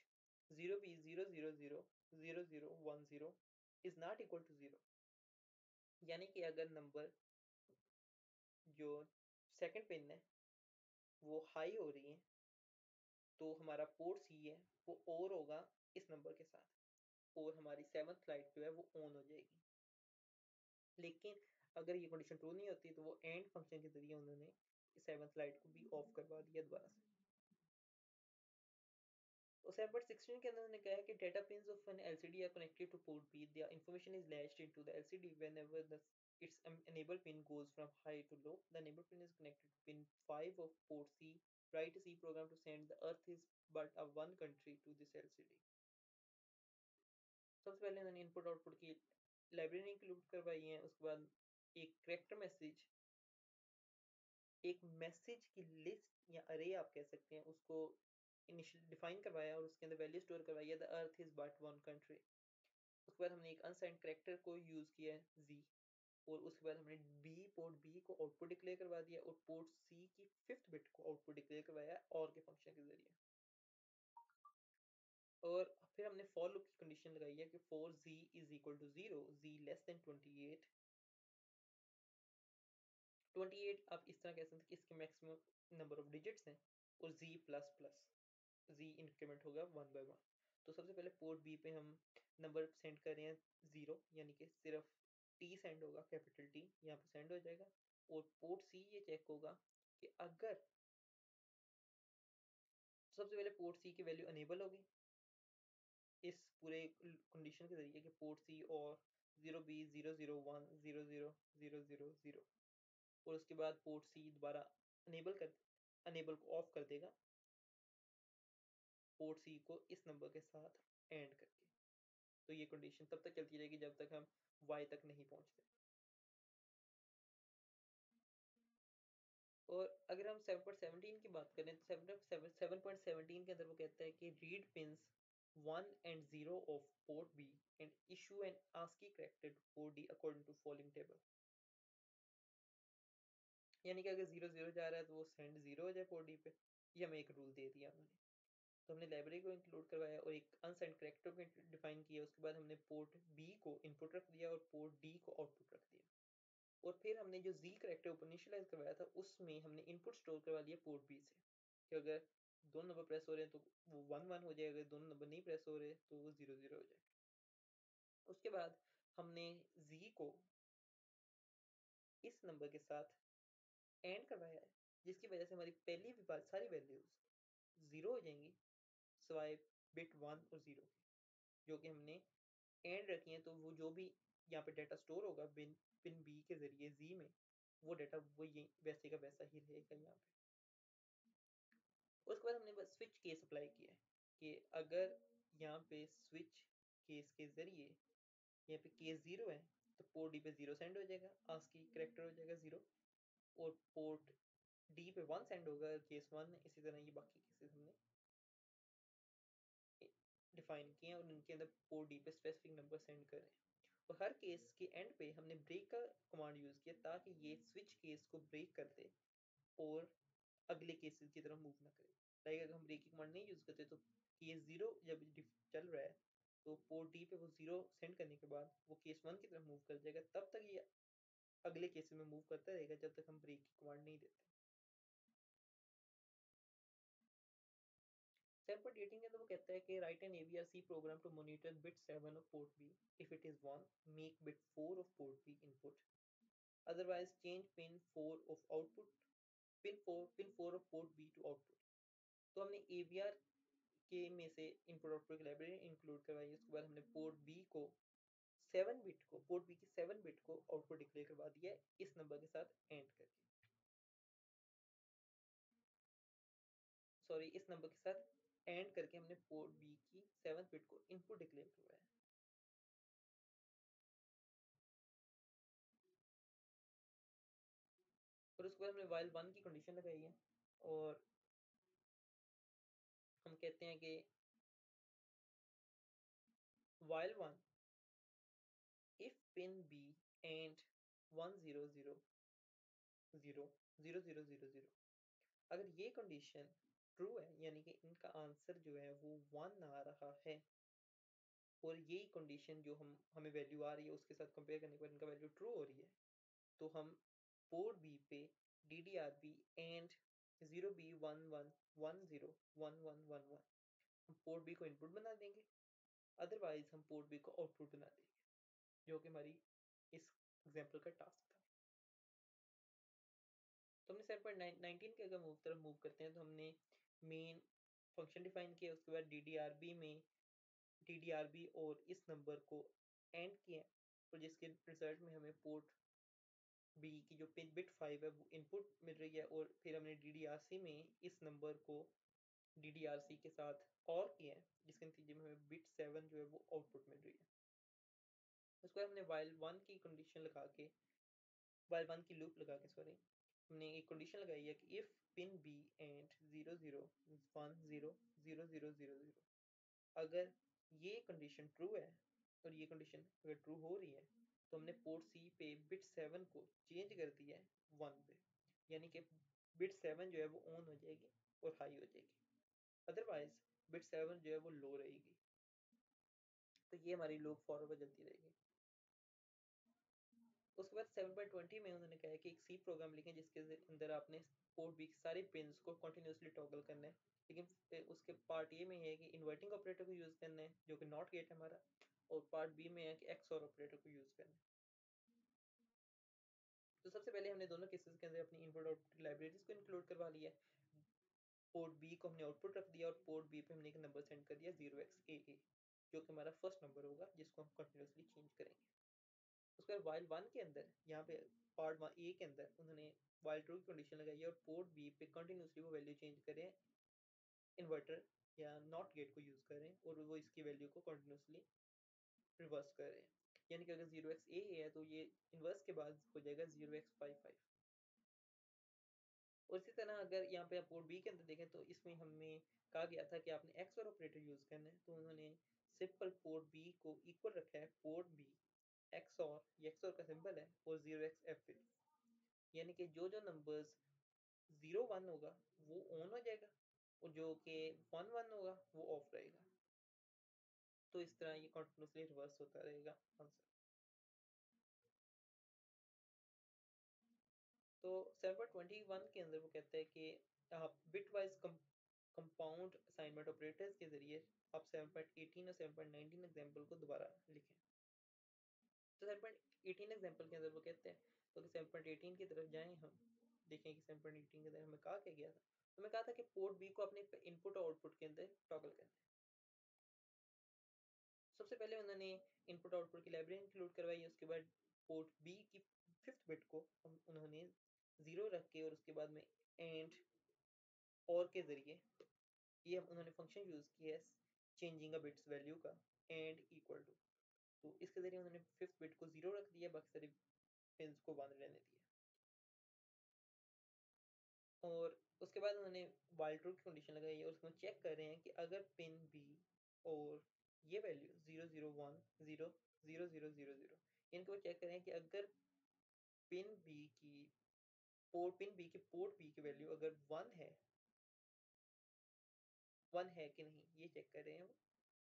0b000010 is not equal to 0, यानी कि अगर नंबर जो सेकंड पिन है वो हाई हो रही है तो हमारा पोर्ट सी है वो और होगा इस नंबर के साथ, और हमारी 7th लाइट जो है वो ऑन हो जाएगी। लेकिन अगर ये कंडीशन ट्रू नहीं होती तो वो एंड फंक्शन के जरिए उन्होंने 7th लाइट को भी ऑफ करवा दिया दोबारा से। तो सेपरेट 16 के अंदर उन्होंने कहा है कि data pins of an LCD are connected to port B, the information is latched into the LCD whenever the its enable pin goes from high to low. The enable pin is connected to pin 5 of port C. Write a C program to send the earth is but a one country to this LCD. सबसे पहले मैंने input output की library include करवाई है। उसके बाद एक character message, एक मैसेज की लिस्ट या अरे आप कह सकते हैं, उसको इनिशियल डिफाइन करवाया और उसके अंदर वैल्यू स्टोर करवाई है, the earth is but one country. उसके बाद हमने एक अनसाइंड करेक्टर को यूज किया है जी, और उसके बाद हमने पोर्ट बी को आउटपुट डिक्लेयर करवा दिया और पोर्ट सी की 5th बिट को आउटपुट डिक्लेयर करवाया और के फंक्शन के जरिए। और फिर हमने फॉर लूप की कंडीशन लगाई है कि for z is equal to 0, z less than 28। 28 आप इस तरह कह सकते हैं कि इसके मैक्सिमम नंबर ऑफ डिजिट्स हैं, और z plus plus z increment होगा 1 बाय 1। तो सबसे पहले पोर्ट बी पे हम नंबर सेंड कर रहे हैं 0, यानी कि सिर्फ t सेंड होगा, कैपिटल T यहाँ पे सेंड हो जाएगा। और पोर्ट सी ये चेक होगा कि अगर सबसे पहले पोर्ट सी की वैल्यू अनेबल होगी इस पूरे कंडीशन के जरिए कि पोर्ट सी और 0b00100000, और उसके बाद पोर्ट सी दोबारा अनेबल को ऑफ कर देगा पोर्ट सी को इस नंबर के साथ एंड करके। तो ये कंडीशन तब तक चलती रहेगी जब तक हम y तक नहीं पहुंचते। और अगर हम 7.17 की बात करें तो 7.17 के अंदर वो कहता है कि read pins 1 and 0 of port B and issue an ASCII character to port D according to following table। यानी कि अगर 0 0 जा रहा है तो वो सेंड 0 हो जाए पोर्ट डी पे। ये हमें एक रूल दे दिया उन्होंने। तो हमने लाइब्रेरी को इंक्लूड करवाया और एक अनसाइंड कैरेक्टर को डिफाइन किया। उसके बाद हमने पोर्ट बी को इनपुट रख दिया और पोर्ट डी को आउटपुट रख दिया। और फिर हमने जो जी करेक्टर ऊपर इनिशियलाइज करवाया था उसमें हमने इनपुट स्टोर करवा लिया पोर्ट बी से, कि अगर दोनों नंबर प्रेस हो रहे हैं तो वो 1 1 हो जाएगा, अगर दोनों नंबर नहीं प्रेस हो रहे तो वो 0 0 हो जाएगा। उसके बाद हमने जी को इस नंबर के साथ एंड करवाया है, जिसकी वजह से हमारी पहली भी बात सारी वैल्यूज 0 हो जाएंगी सिवाय बिट 1 और 0 के, जो कि हमने एंड रखी है। तो वो जो भी यहाँ पे डाटा स्टोर होगा पिन बी के जरिए जी में, वो डाटा वो ये वैसे का वैसा ही रहेगा यहाँ पे। उसके बाद हमने बस स्विच केस अप्लाई किया है कि अगर यहाँ पे स्विच केस के जरिए यहाँ पे केस 0 है तो पोर्ट डी पे 0 सेंड हो जाएगा, आस्की करेक्टर हो जाएगा 0, और पोर्ट डी पे 1 सेंड होगा केस 1। इसी तरह ये बाकी केसेस हमने डिफाइन किए हैं और उनके अंदर पोर्ट डी पे स्पेसिफिक नंबर सेंड कर रहे हैं। और हर केस के एंड पे हमने ब्रेक का कमांड यूज़ किया ताकि ये स्विच केस को ब्रेक कर दे और अगले केसेस की तरफ मूव ना करे। लाइक अगर हम ब्रेक की कमांड नहीं यूज़ करते तो केस 0 जब चल रहा है तो पोर्ट डी पे वो 0 सेंड करने के बाद वो केस 1 की तरफ मूव कर जाएगा, तब तक ये अगले केसेस में मूव करता रहेगा जब तक हम ब्रेक की कमांड नहीं देते। 7.18 के अंदर वो कहता है कि write an AVRC program to monitor bit 7 of port B, if it is 1 make bit 4 of port B input, otherwise change pin 4 of output, pin 4 of port B to output. तो हमने AVR के में से input output की library include करवाई। उसके बाद हमने पोर्ट बी को 7 बिट को, पोर्ट बी की 7 बिट को आउटपुट डिक्लेयर करवा दिया है इस नंबर के साथ एंड करके, सॉरी इस नंबर के साथ एंड करके हमने पोर्ट बी की 7 बिट को इनपुट डिक्लेयर करवाया है। और उसके बाद हमने वाइल 1 की कंडीशन लगाई है और हम कहते हैं कि while 1 if pin B and 1 0 0 0 0 0 0 0, अगर ये कंडीशन ट्रू है यानी कि इनका आंसर जो है वो 1 आ रहा है और यही कंडीशन जो हमें वैल्यू आ रही है उसके साथ कंपेयर करने के बाद इनका वैल्यू ट्रू हो रही है, तो हम पोर्ट बी पे DDRB एंड 0B11101111 हम पोर्ट बी को इनपुट बना देंगे, अदरवाइज हम पोर्ट बी को आउटपुट बना देंगे, जो कि हमारी इस एग्जांपल का टास्क था। तो हमने 7.19 के अगर तरफ मूव करते हैं तो हमने मेन फंक्शन डिफाइन किया, उसके बाद DDRB में DDRB और इस नंबर को एंड किया और जिसके रिजल्ट में हमें पोर्ट बी की जो पिन बिट 5 है वो इनपुट मिल रही है, और फिर हमने DDRC में इस नंबर को DDRC के साथ और किया है जिसके नतीजे में हमें बिट 7 जो है वो आउटपुट मिल रही है। उसके बाद हमने वाइल 1 की कंडीशन लगा के, वाइल 1 की लूप लगा के सॉरी, हमने एक कंडीशन लगाई है कि इफ पिन बी एंड 0 0 1 0 0 0 0 0, अगर ये कंडीशन ट्रू है और ये कंडीशन अगर ट्रू हो रही है तो हमने पोर्ट सी पे बिट 7 को चेंज कर दिया है 1 पे, यानी कि बिट 7 जो है वो ऑन हो जाएगी और हाई हो जाएगी, अदरवाइज बिट 7 जो है वो लो रहेगी। तो ये हमारी लूप फॉरवर्ड चलती रहेगी। उसके बाद 7.20 में उन्होंने कहा है कि एक सी प्रोग्राम लिखें जिसके अंदर आपने पोर्ट बी की सारी पिन्स को कंटिन्यूसली टॉगल करना है, लेकिन उसके पार्ट ए में है कि इन्वर्टिंग ऑपरेटर को यूज़ करना है जो कि नॉट गेट है हमारा, और पार्ट बी में है कि एक्सऑर ऑपरेटर को यूज़ करना है। तो सबसे पहले हमने दोनों केसेस के अंदर अपनी इनपुट आउटपुट लाइब्रेरीज को इंक्लूड करवा लिया है। पोर्ट बी को हमने आउटपुट रख दिया और पोर्ट बी पे हमने एक नंबर सेंड कर दिया 0xAA, जो कि हमारा फर्स्ट नंबर होगा जिसको हम कंटिन्यूसली चेंज करेंगे। उसके बाद वाइल 1 के अंदर यहाँ पे पार्ट ए के अंदर उन्होंने वाइल ट्रू की कंडीशन लगाई है और पोर्ट बी पे कंटिन्यूसली वो वैल्यू चेंज करें, इन्वर्टर या नॉट गेट को यूज़ करें और वो इसकी वैल्यू को कंटिन्यूसली रिवर्स करें, यानी कि अगर 0xAA है तो ये इन्वर्स के बाद हो जाएगा 0x55। और इसी तरह अगर यहाँ पे आप पोर्ट बी के अंदर देखें तो इसमें हमें कहा गया था कि आपने एक्सओर ऑपरेटर यूज़ करना है, तो उन्होंने सिंपल पोर्ट बी को इक्वल रखा है पोर्ट बी एक्सओर, ये एक्सओर का सिंबल है, और 0xF, यानी कि जो जो नंबर्स 0 1 होगा वो ऑन हो जाएगा और जो कि 1 1 होगा वो ऑफ रहेगा। तो इस तरह ये कंटिन्यूसली रिवर्स होता रहेगा आंसर। तो 7.21 के अंदर वो कहता है कि आप bitwise compound assignment operators के जरिए आप 7.18 और 7.19 एग्जाम्पल को दोबारा लिखें। तो 7.18 एग्जाम्पल के अंदर वो कहते हैं तो कि 7.18 की तरफ जाएं, हम देखें कि 7.18 के अंदर हमें कहा क्या गया था। तो मैं कहा था कि पोर्ट बी को अपने इनपुट और आउटपुट के अंदर टॉगल करना है। सबसे पहले उन्होंने इनपुट आउटपुट की लाइब्रेरी इंक्लूड करवाई है, उसके बाद पोर्ट बी की 5th बिट को उन्होंने 0 रख के और उसके बाद में एंड और के जरिए ये उन्होंने फंक्शन यूज किया है चेंजिंग अ बिट्स वैल्यू का, एंड इक्वल टू। तो इसके ज़रिए उन्होंने 5th बिट को 0 रख दिया, बाकी सारे पिन्स को 1 रहने दिया। और उसके बाद उन्होंने व्हाइल ट्रू की कंडीशन लगाई और उसमें चेक कर रहे हैं कि अगर पिन बी और ये वैल्यू 001 0 0 0 0 0, इनको वो चेक कर रहे हैं कि अगर पिन बी की पोर्ट बी की वैल्यू अगर 1 है कि नहीं, ये चेक कर रहे हैं वो।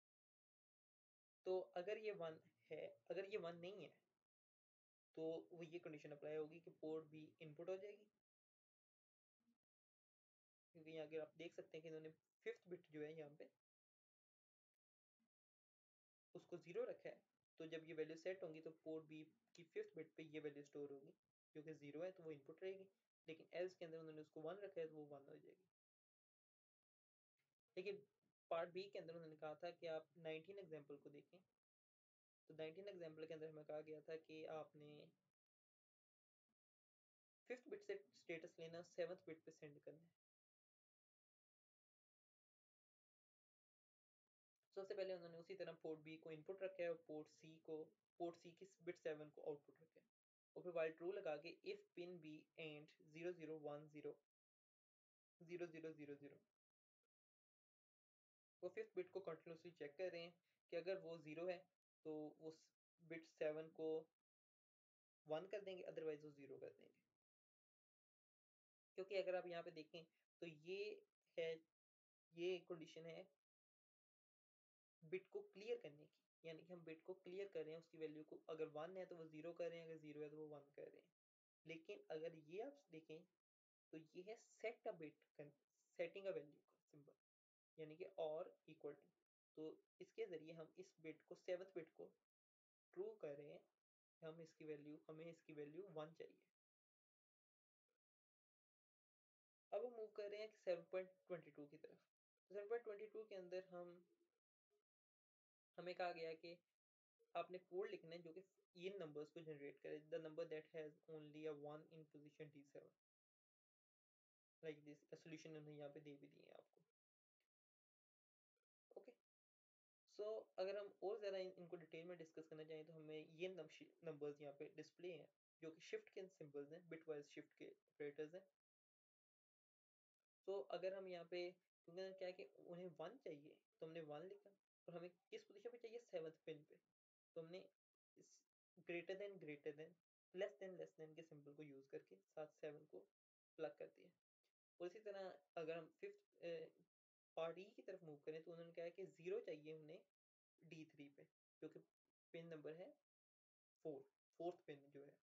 तो अगर ये 1 है, अगर ये 1 नहीं है, तो वो ये कंडीशन अप्लाई होगी कि पोर्ट बी इनपुट हो जाएगी, क्योंकि यहाँ अगर आप देख सकते हैं कि इन्होंने 5th बिट जो है यहाँ पे उसको 0 रखा है। तो जब ये वैल्यू सेट होंगी तो पोर्ट बी की 5th बिट पे ये वैल्यू स्टोर होगी, क्योंकि 0 है तो वो इनपुट रहेगी। लेकिन एल्स के अंदर उन्होंने उसको 1 रखा है तो वो 1 हो जाएगी। लेकिन पार्ट बी के अंदर उन्होंने कहा था कि आप 19 एग्जाम्पल को देखें। तो 19 एग्जाम्पल के अंदर हमें कहा गया था कि आपने 5th बिट से स्टेटस लेना, 7th बिट पे सेंड करना है। सबसे पहले उन्होंने उसी तरह पोर्ट बी को इनपुट रखा है और पोर्ट सी की बिट 7 को आउटपुट रखा है। और फिर वाइल ट्रू लगा के इफ पिन बी एंड 0010 0000, वो 5th बिट को कंटिन्यूसली चेक कर रहे हैं कि अगर वो 0 है तो वो बिट 7 को 1 कर देंगे, अदरवाइज वो 0 कर देंगे। क्योंकि अगर आप यहाँ पे देखें तो है ये कंडीशन है बिट को क्लियर करने की, यानी कि हम बिट को क्लियर कर रहे हैं, उसकी वैल्यू को अगर 1 है तो वो 0 कर रहे हैं, अगर 0 है तो वो 1 कर रहे हैं। लेकिन अगर ये आप देखें तो ये है set a bit, setting a value का सिंबल, यानी कि और इक्वल टू। तो इसके ज़रिए हम इस बिट को 7th बिट को ट्रू कर रहे हैं, हमें इसकी वैल्यू 1 चाहिए। अब हम मूव कर रहे हैं 7.22 की तरफ। 7.22 के अंदर हमें कहा गया कि आपने कोड लिखना है जो कि इन नंबर्स को जनरेट करे, the number that has only a 1 in position D7, like this. Solution उन्होंने यहाँ पे दे भी दिए हैं आपको। ओके, सो अगर हम और ज़्यादा इनको डिटेल में डिस्कस करना चाहें तो हमें ये नंबर्स यहाँ पे डिस्प्ले हैं जो कि शिफ्ट के सिंबल्स हैं, बिट वाइज शिफ्ट के ऑपरेटर्स हैं। तो अगर हम यहाँ पे, क्योंकि क्या है कि उन्हें 1 चाहिए तो हमने 1 लिखा, और हमें किस पोजीशन पे चाहिए, 7th पिन पे, तो हमने इस ग्रेटर देन लेस देन के सिंबल को यूज करके साथ 7 को प्लग कर दिया। और इसी तरह अगर हम 5th पार्ट ई की तरफ मूव करें तो उन्होंने कहा है कि 0 चाहिए उन्हें D3 पे, जो कि पिन नंबर है 4th पिन जो है।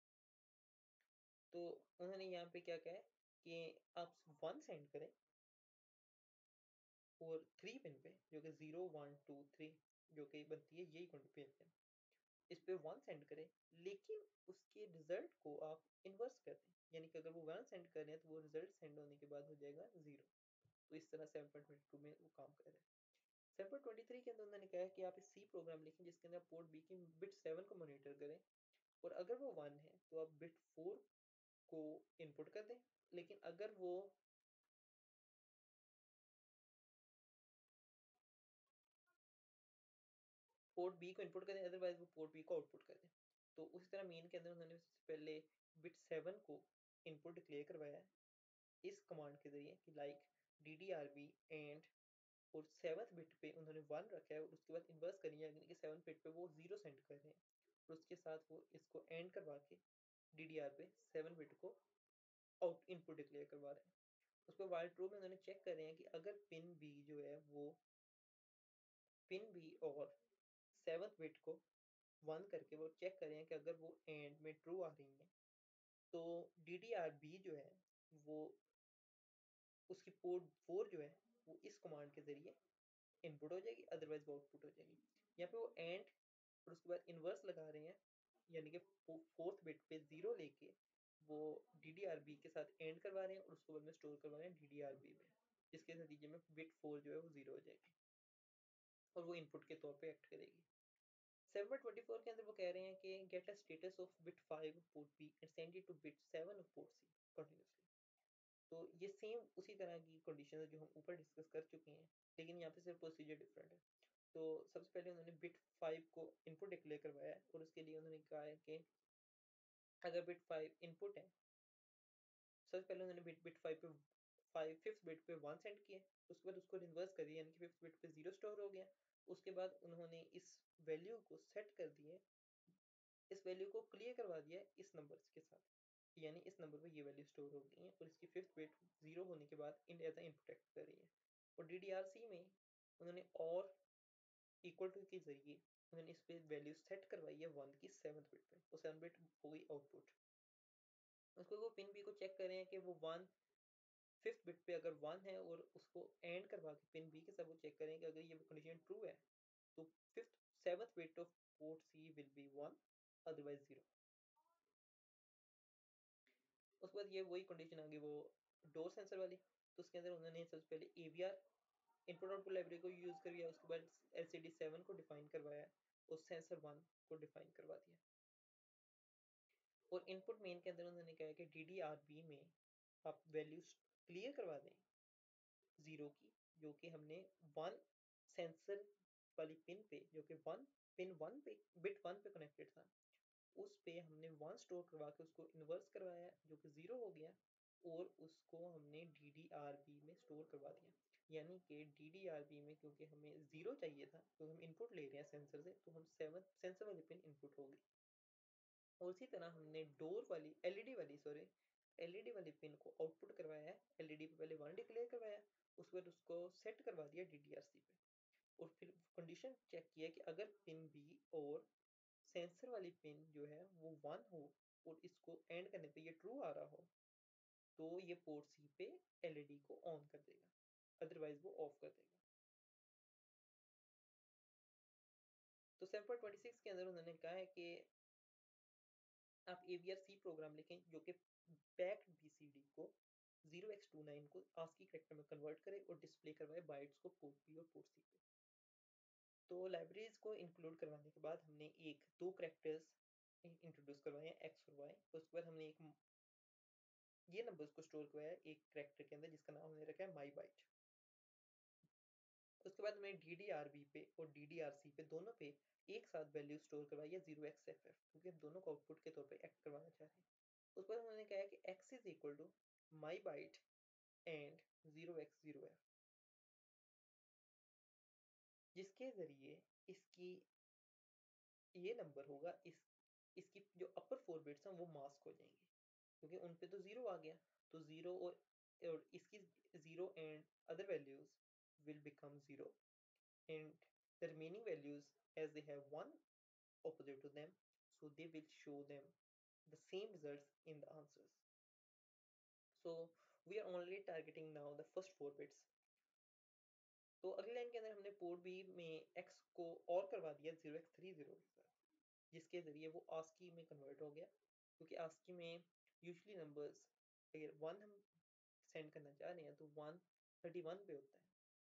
तो उन्होंने यहाँ पे क्या कहा है कि आप 1 सेंड करें और 3 पिन पे, जो कि 0 1 2 3 जो कि बनती है यही पिन है, इस पे 1 सेंड करें, लेकिन उसके रिजल्ट को आप इन्वर्स कर दें, यानी कि अगर वो 1 सेंड कर रहे हैं तो वो रिजल्ट सेंड होने के बाद हो जाएगा 0। तो इस तरह 7.22 में वो काम कर रहे हैं। 7.23 के अंदर उन्होंने कहा है कि आप सी प्रोग्राम लिखें जिसके अंदर पोर्ट बी की बिट 7 को मॉनिटर करें, और अगर वो 1 है तो आप बिट 4 को इनपुट कर दें, लेकिन अगर वो पोर्ट बी को इनपुट करें, अदरवाइज वो पोर्ट बी को आउटपुट कर दें। तो उसी तरह मेन के अंदर उन्होंने सबसे पहले बिट 7 को इनपुट डिक्लेयर करवाया है इस कमांड के जरिए कि लाइक ddrb एंड, और 7th बिट पे उन्होंने 1 रखा है और उसके बाद इन्वर्स करिए, यानी कि 7th बिट पे वो 0 सेंड कर रहे हैं, और उसके साथ वो इसको एंड करवा के DDR पे 7 बिट को आउट इनपुट डिक्लेयर करवा रहे हैं। उस पर वाइल ट्रू में उन्होंने चेक कर रहे हैं कि अगर पिन बी जो है वो पिन बी और 7th बिट को 1 करके वो चेक करें कि अगर वो एंड में ट्रू आ रही है तो DDRB जो है वो उसकी पोर्ट 4 जो है वो इस कमांड के जरिए इनपुट हो जाएगी, अदरवाइज वो आउटपुट हो जाएगी। यहाँ पे वो एंड और उसके बाद इनवर्स लगा रहे हैं, यानी कि 4th बिट पे 0 लेके वो DDRB के साथ एंड करवा रहे हैं और उसको बाद में स्टोर करवा रहे हैं DDRB में, जिसके नतीजे में बिट 4 जो है वो 0 हो जाएगी और वो इनपुट के तौर पे एक्ट करेगी। 7.24 के अंदर वो कह रहे हैं कि get a status of bit 5 of port B and send it to bit 7 of port C continuously. तो ये सेम उसी तरह की कंडीशन है जो हम ऊपर डिस्कस कर चुके हैं, लेकिन यहाँ पे सिर्फ प्रोसीजर डिफरेंट है। तो सबसे पहले उन्होंने बिट 5 को इनपुट डिक्लेयर करवाया है और उसके लिए उन्होंने कहा है कि अगर बिट 5 इनपुट है, सबसे पहले उन्होंने बिट 5 पे 5th बिट पे 1 सेंड किया, उसके बाद उसको रिवर्स कर दिया, यानी कि 5th बिट पे 0 स्टोर हो गया। उसके बाद उन्होंने इस वैल्यू को सेट कर दिए, इस वैल्यू को क्लियर करवा दिया इस नंबर के साथ, यानी इस नंबर पे ये वैल्यू स्टोर हो गई है और इसकी 5th बिट 0 होने के बाद इन एज इनपुट एक्ट कर रही है। और DDRC में उन्होंने और इक्वल टू के जरिए उन्होंने इस पे वैल्यू सेट करवाई है 1 की 7th बिट पे, और 7 बिट हो गई आउटपुट। उसको वो पिन बी को चेक कर रहे हैं कि वो 1 5th बिट पे अगर 1 है और उसको एंड करवा के पिन बी के साथ वो चेक करें कि अगर ये कंडीशन ट्रू है तो 7th bit of port C will be 1, otherwise 0। उसके बाद ये वही कंडीशन आ गई वो डोर सेंसर वाली, तो उसके अंदर उन्होंने सबसे पहले AVR इनपुट आउटपुट लाइब्रेरी को यूज कर दिया, उसके बाद LCD7 को डिफाइन करवाया और सेंसर 1 को डिफाइन करवा दिया। और इनपुट मेन के अंदर उन्होंने कहा कि DDRB में आप वैल्यूज क्लियर करवा दें 0 की, जो कि हमने 1 सेंसर वाली पिन पे, जो कि 1 पिन 1 पे बिट 1 पे कनेक्टेड था, उस पे हमने 1 स्टोर करवा के उसको इन्वर्स करवाया जो कि 0 हो गया, और उसको हमने DDRB में स्टोर करवा दिया। यानी कि DDRB में क्योंकि हमें 0 चाहिए था, क्योंकि हम इनपुट ले रहे हैं सेंसर से, तो हम 7 सेंसर वाली पिन इनपुट हो गई। और उसी तरह हमने डोर वाली एलईडी वाली पिन को आउटपुट करवाया है, एलईडी पे पहले 1 डिक्लेयर करवाया, उसके बाद उसको सेट करवा दिया DDRC पे, और फिर कंडीशन चेक किया कि अगर पिन बी और सेंसर वाली पिन जो है वो 1 हो और इसको एंड करने पे ये ट्रू आ रहा हो, तो ये पोर्ट सी पे एलईडी को ऑन कर देगा, अदरवाइज वो ऑफ कर देगा। तो 7.26 के अंदर उन्होंने कहा है कि आप AVR-C प्रोग्राम लिखें जो कि पैक्ड BCD को 0x29 को ASCII कैरेक्टर में कन्वर्ट करे और डिस्प्ले करवाए बाइट्स को पोर्ट बी और पोर्ट सी पे। तो लाइब्रेरीज को इंक्लूड करवाने के बाद हमने एक दो कैरेक्टर्स इंट्रोड्यूस करवाए हैं, एक्स और वाई। उसके बाद हमने एक ये नंबर्स को स्टोर करवाया एक कैरेक्टर के अंदर जिसका नाम हमने रखा है माई बाइट। उसके बाद हमने DDRB पे और DDRC पे दोनों पे एक साथ वैल्यू स्टोर करवाई है 0xFF, क्योंकि हम दोनों को आउटपुट के तौर पे एक्ट करवाना चाह रहे हैं। उस पर उन्होंने कहा है कि x is equal to my byte and 0x0f, जिसके जरिए इसकी ये नंबर होगा, इसकी जो अपर 4 बिट्स हैं वो मास्क हो जाएंगे, क्योंकि उन पे तो 0 आ गया, तो 0 और इसकी 0 and other values will become 0 and the remaining values as they have one opposite to them, so they will show them the same results in the answers. So we are only targeting now the first 4 bits. तो अगली line के अंदर हमने port B में x को और करवा दिया 0x30 के साथ, जिसके जरिए वो ASCII में कन्वर्ट हो गया, क्योंकि ASCII में यूजुअली नंबर्स अगर 1 हम सेंड करना चाह रहे हैं तो 1 31 पे होता है।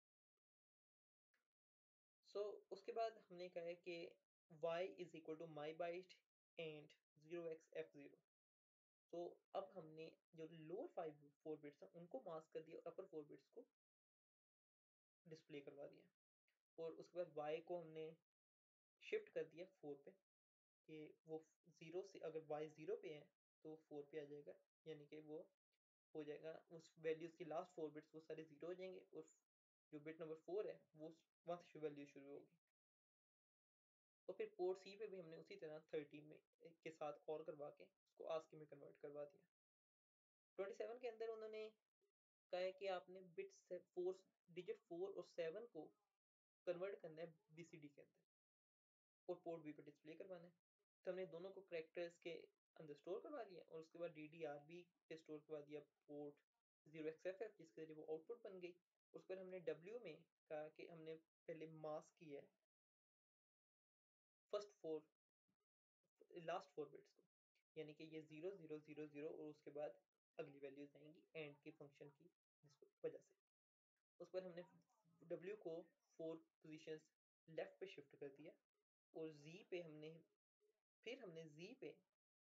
उसके बाद हमने कहा है कि y is equal to my byte and 0xF0। तो अब हमने जो लोअर 4 बिट्स हैं उनको मास्क कर दिया और अपर 4 बिट्स को डिस्प्ले करवा दिया, और उसके बाद y को हमने शिफ्ट कर दिया 4 पे, कि वो 0 से अगर y 0 पे है तो 4 पे आ जाएगा, यानी कि वो हो जाएगा उस वैल्यूज की लास्ट 4 बिट्स वो सारे 0 हो जाएंगे, और जो बिट नंबर 4 है वो वहां से वैल्यू शुरू होगी। तो फिर पोर्ट सी पे भी हमने उसी तरह 30 में के साथ और करवा के उसको ASCII में कन्वर्ट करवा दिया। 27 के अंदर उन्होंने कहा है कि आपने बिट से 4 डिजिट 4 और 7 को कन्वर्ट करना है BCD के अंदर और पोर्ट बी पे डिस्प्ले करवाना है। तो हमने दोनों को कैरेक्टर्स के अंदर स्टोर करवा लिया, और उसके बाद DDRB पे स्टोर करवा दिया पोर्ट 0xFF, जिसके जरिए वो आउटपुट बन गई। उस पर हमने W में कहा कि हमने पहले मास्क किया है फर्स्ट 4 लास्ट 4 बिट्स को, यानी कि ये 0 0 0 0 और उसके बाद अगली वैल्यूज आएंगी एंड के फंक्शन की वजह से। उस पर हमने W को 4 पोजीशंस लेफ्ट पे शिफ्ट कर दिया, और Z पे हमने Z पे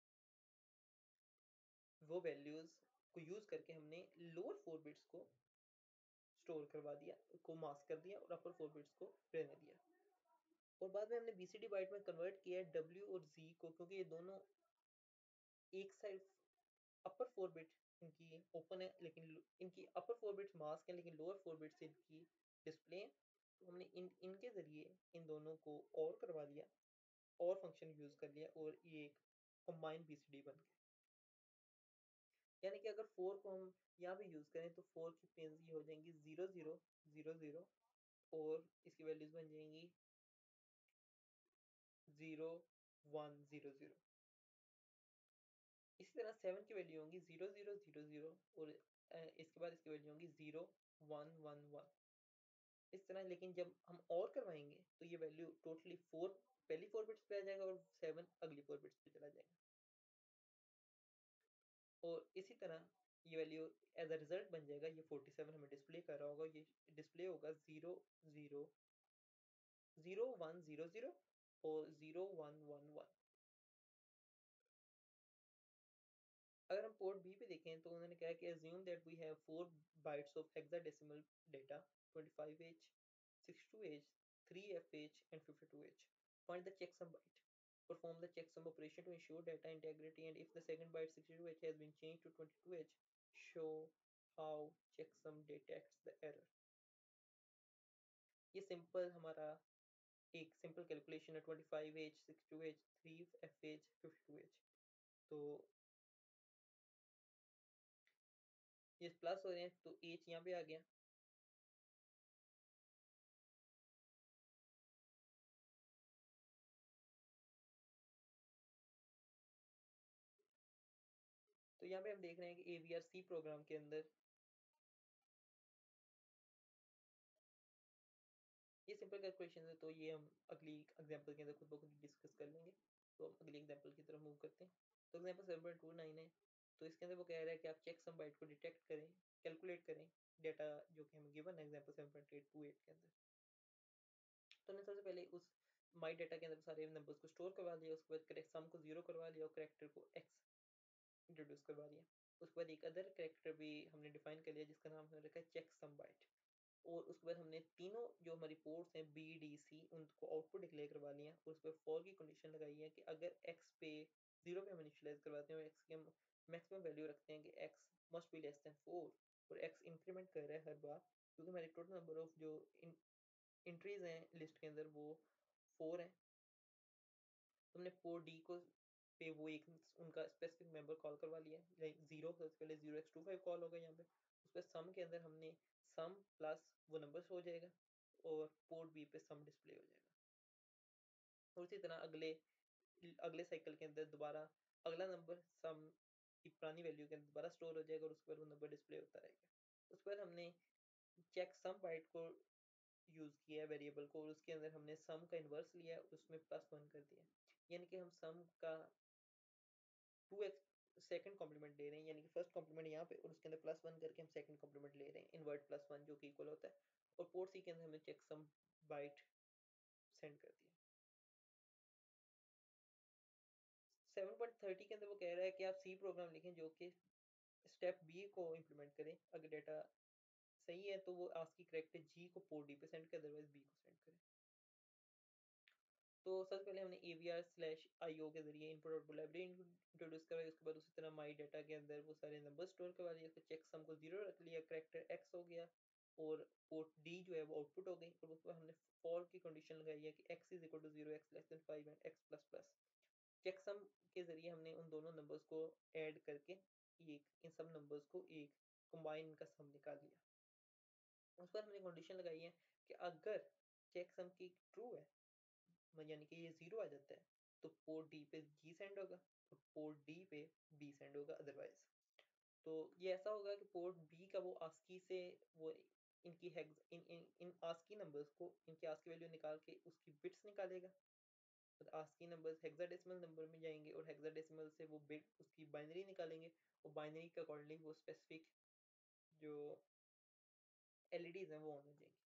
वो वैल्यूज को यूज करके हमने लोअर 4 बिट्स को स्टोर करवा दिया, को मास्क कर दिया और अपर 4 बिट्स को रहने दिया। और बाद में हमने BCD बाइट में कन्वर्ट किया है W और Z को, क्योंकि ये दोनों एक साइड अपर 4 बिट इनकी ओपन है, लेकिन इनकी अपर 4 बिट्स मास्क है, लेकिन लोअर 4 बिट्स इनकी डिस्प्ले है। तो हमने इनके ज़रिए इन दोनों को और करवा लिया, और फंक्शन यूज़ कर लिया, और ये एक कंबाइंड BCD बन गया। यानी कि अगर 4 को हम यहाँ पे यूज़ करें तो 4 की पिन्स ये हो जाएंगी 0 0 0 0, और इसकी वैल्यूज़ बन जाएंगी 0 1 0 0। इसी तरह 7 की वैल्यू होंगी 0 0 0 0, और इसके बाद इसकी वैल्यू होंगी 0 1 1 1। इस तरह, लेकिन जब हम और करवाएंगे तो ये वैल्यू टोटली 4 पहली 4 बिट्स पे आ जाएगा और 7 अगली 4 बिट्स पे चला जाएगा। और इसी तरह ये वैल्यू एज अ रिजल्ट बन जाएगा, ये 47 हमें डिस्प्ले कर रहा होगा, ये डिस्प्ले होगा 0 0 0 1 0 0 और 0 1 1 1। अगर हम पोर्ट बी पे देखें तो उन्होंने कहा कि assume that we have 4 bytes of hexadecimal data, 25H, 62H, 3FH and 52H. Find the checksum byte. Perform the checksum operation to ensure data integrity, and if the second byte 62H has been changed to 22H, show how checksum detects the error. ये simple हमारा एक simple calculation है, 25H, 62H, 3FH, 52H। तो ये plus हो रहे हैं तो H यहाँ पे आ गया, तो यहाँ पे हम देख रहे हैं कि AVR-C प्रोग्राम के अंदर ये सिंपल कैलकुलेशन है, तो ये हम अगली एग्जांपल के अंदर खुद ब खुद डिस्कस कर लेंगे। तो हम अगली एग्जांपल की तरफ मूव करते हैं। तो एग्जांपल 7.29 है, तो इसके अंदर वो कह रहा है कि आप चेक सम बाइट को डिटेक्ट करें, कैलकुलेट करें डेटा जो कि हमें गिवन है एग्जांपल 7.828 के अंदर। तो हमने सबसे पहले उस माई डेटा के अंदर सारे नंबर्स को स्टोर करवा लिया, उसके बाद करेक्ट सम को 0 करवा लिया और करेक्टर को x इंट्रोड्यूस करवा लिया। उसके बाद एक अदर करेक्टर भी हमने डिफाइन कर लिया जिसका नाम हमने रखा है चेक सम बाइट। और उसके बाद हमने तीनों जो हमारी पोर्ट्स हैं बी डी सी उनको आउटपुट डिक्लेयर करवा लिया, और उस पर फॉर की कंडीशन लगाई है कि अगर x पे 0 पे हम इनिशियलाइज करवाते हैं और x की हम मैक्सिमम वैल्यू रखते हैं कि x must be less than 4, और x इंक्रीमेंट कर रहा है हर बार, क्योंकि हमारे टोटल नंबर ऑफ जो एंट्रीज हैं लिस्ट के अंदर वो 4 हैं। तो हमने पोर्ट डी को पे वो एक उनका स्पेसिफिक मेंबर कॉल करवा लिया है, लाइक 0 सबसे पहले 0x25 कॉल होगा यहाँ पे। उस पर सम के अंदर हमने सम प्लस वो नंबर्स हो जाएगा, और पोर्ट बी पे सम डिस्प्ले हो जाएगा। और इसी तरह अगले अगले साइकिल के अंदर दोबारा अगला नंबर सम की पुरानी वैल्यू के अंदर दोबारा स्टोर हो जाएगा, और उसके बाद वो नंबर डिस्प्ले होता रहेगा। उसके बाद हमने चेक सम बाइट को यूज़ किया है वेरिएबल को, और उसके अंदर हमने सम का इन्वर्स लिया है और उसमें +1 कर दिया, यानी कि हम सम का 2x सेकंड कॉम्प्लीमेंट ले रहे हैं, यानी कि फर्स्ट कॉम्प्लीमेंट यहाँ पे और उसके अंदर +1 करके हम सेकंड कॉम्प्लीमेंट ले रहे हैं इनवर्ट +1 जो कि इक्वल होता है। और पोर्ट सी के अंदर हमने चेक सम बाइट सेंड कर दिया। 7.30 के अंदर वो कह रहा है कि आप सी प्रोग्राम लिखें जो कि स्टेप बी को इम्प्लीमेंट करें, अगर डेटा सही है तो वो आस्की करेक्ट जी को पोर्ट डी पे सेंड करे, अदरवाइज बी को सेंड करे। तो सबसे पहले हमने AVR/IO के जरिए इनपुट आउटपुट लाइब्रेरी इंट्रोड्यूस करवाई, उसके बाद उसी तरह माई डाटा के अंदर वो सारे नंबर स्टोर करवा दिए, उसके चेक सम को 0 रख लिया, करेक्टर x हो गया, और पोर्ट डी जो है वो आउटपुट हो गई, और उसके बाद हमने फॉर की कंडीशन लगाई है कि x is equal to 0, x less than 5 and x plus plus. Checksum के जरिए हमने उन दोनों नंबर्स को ऐड करके एक इन सब नंबर्स को एक कंबाइन का सम निकाल लिया। उस पर हमने कंडीशन लगाई है कि अगर चेक सम की ट्रू है, यानी कि ये 0 आ जाता है, तो पोर्ट डी पे जी सेंड होगा और पोर्ट डी पे बी सेंड होगा अदरवाइज। तो ये ऐसा होगा कि पोर्ट बी का वो आस्की से वो इनकी हेक्स इन आस्की नंबर्स को इनकी आस्की वैल्यू निकाल के उसकी बिट्स निकालेगा। तो आस्की नंबर्स हेक्साडेसिमल नंबर में जाएंगे और हेक्साडेसिमल से वो बिट उसकी बाइनरी निकालेंगे, और बाइनरी के अकॉर्डिंगली वो स्पेसिफिक जो एलईडीज हैं वो ऑन हो जाएंगी।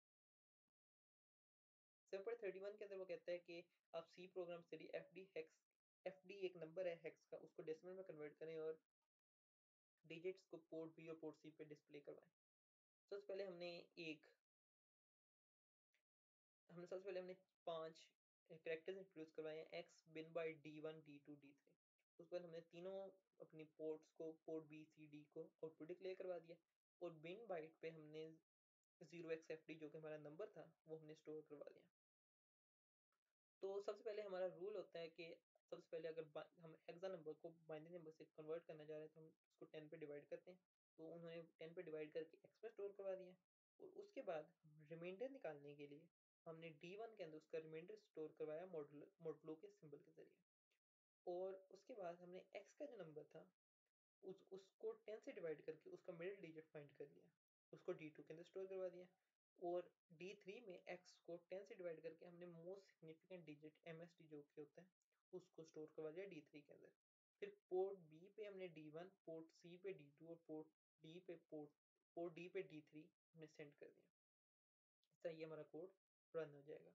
7.31 के अंदर वो कहता है कि आप सी प्रोग्राम से एफ डी एक नंबर है हेक्स का, उसको डेसिमल में कन्वर्ट करें और डिजिट्स को पोर्ट बी और पोर्ट सी पे डिस्प्ले करवाएं। सबसे पहले हमने एक हमने सबसे पहले हमने 5 कैरेक्टर्स इंट्रोड्यूस करवाए हैं एक्स बिन बाय D1 D2 D3। उसके बाद हमने तीनों अपनी पोर्ट्स को पोर्ट बी सी डी को आउटपुट डिक्लेयर करवा दिया और बिन बाइट पे हमने 0xFD जो कि हमारा नंबर था वो हमने स्टोर करवा दिया। तो सबसे पहले हमारा रूल होता है कि सबसे पहले अगर हम हेक्सा नंबर को बाइनरी नंबर से कन्वर्ट करना चाह रहे हैं तो हम उसको 10 पे डिवाइड करते हैं। तो उन्होंने 10 पे डिवाइड करके एक्स में स्टोर करवा दिया और उसके बाद रिमाइंडर निकालने के लिए हमने D1 के अंदर उसका रिमाइंडर स्टोर करवाया मॉडुलो के सिंबल के जरिए। और उसके बाद हमने एक्स का जो नंबर था उसको 10 से डिवाइड करके उसका मिडिल डिजिट फाइंड कर लिया, उसको D2 के अंदर स्टोर करवा दिया और D3 में x को 10 से डिवाइड करके हमने मोस्ट सिग्निफिकेंट डिजिट MSD जो कि होता है उसको स्टोर करवा दिया D3 के अंदर। फिर पोर्ट B पे हमने D1, पोर्ट C पे D2 और पोर्ट D पे D3 हमने सेंड कर दिया। इस तरह ये हमारा कोड रन हो जाएगा।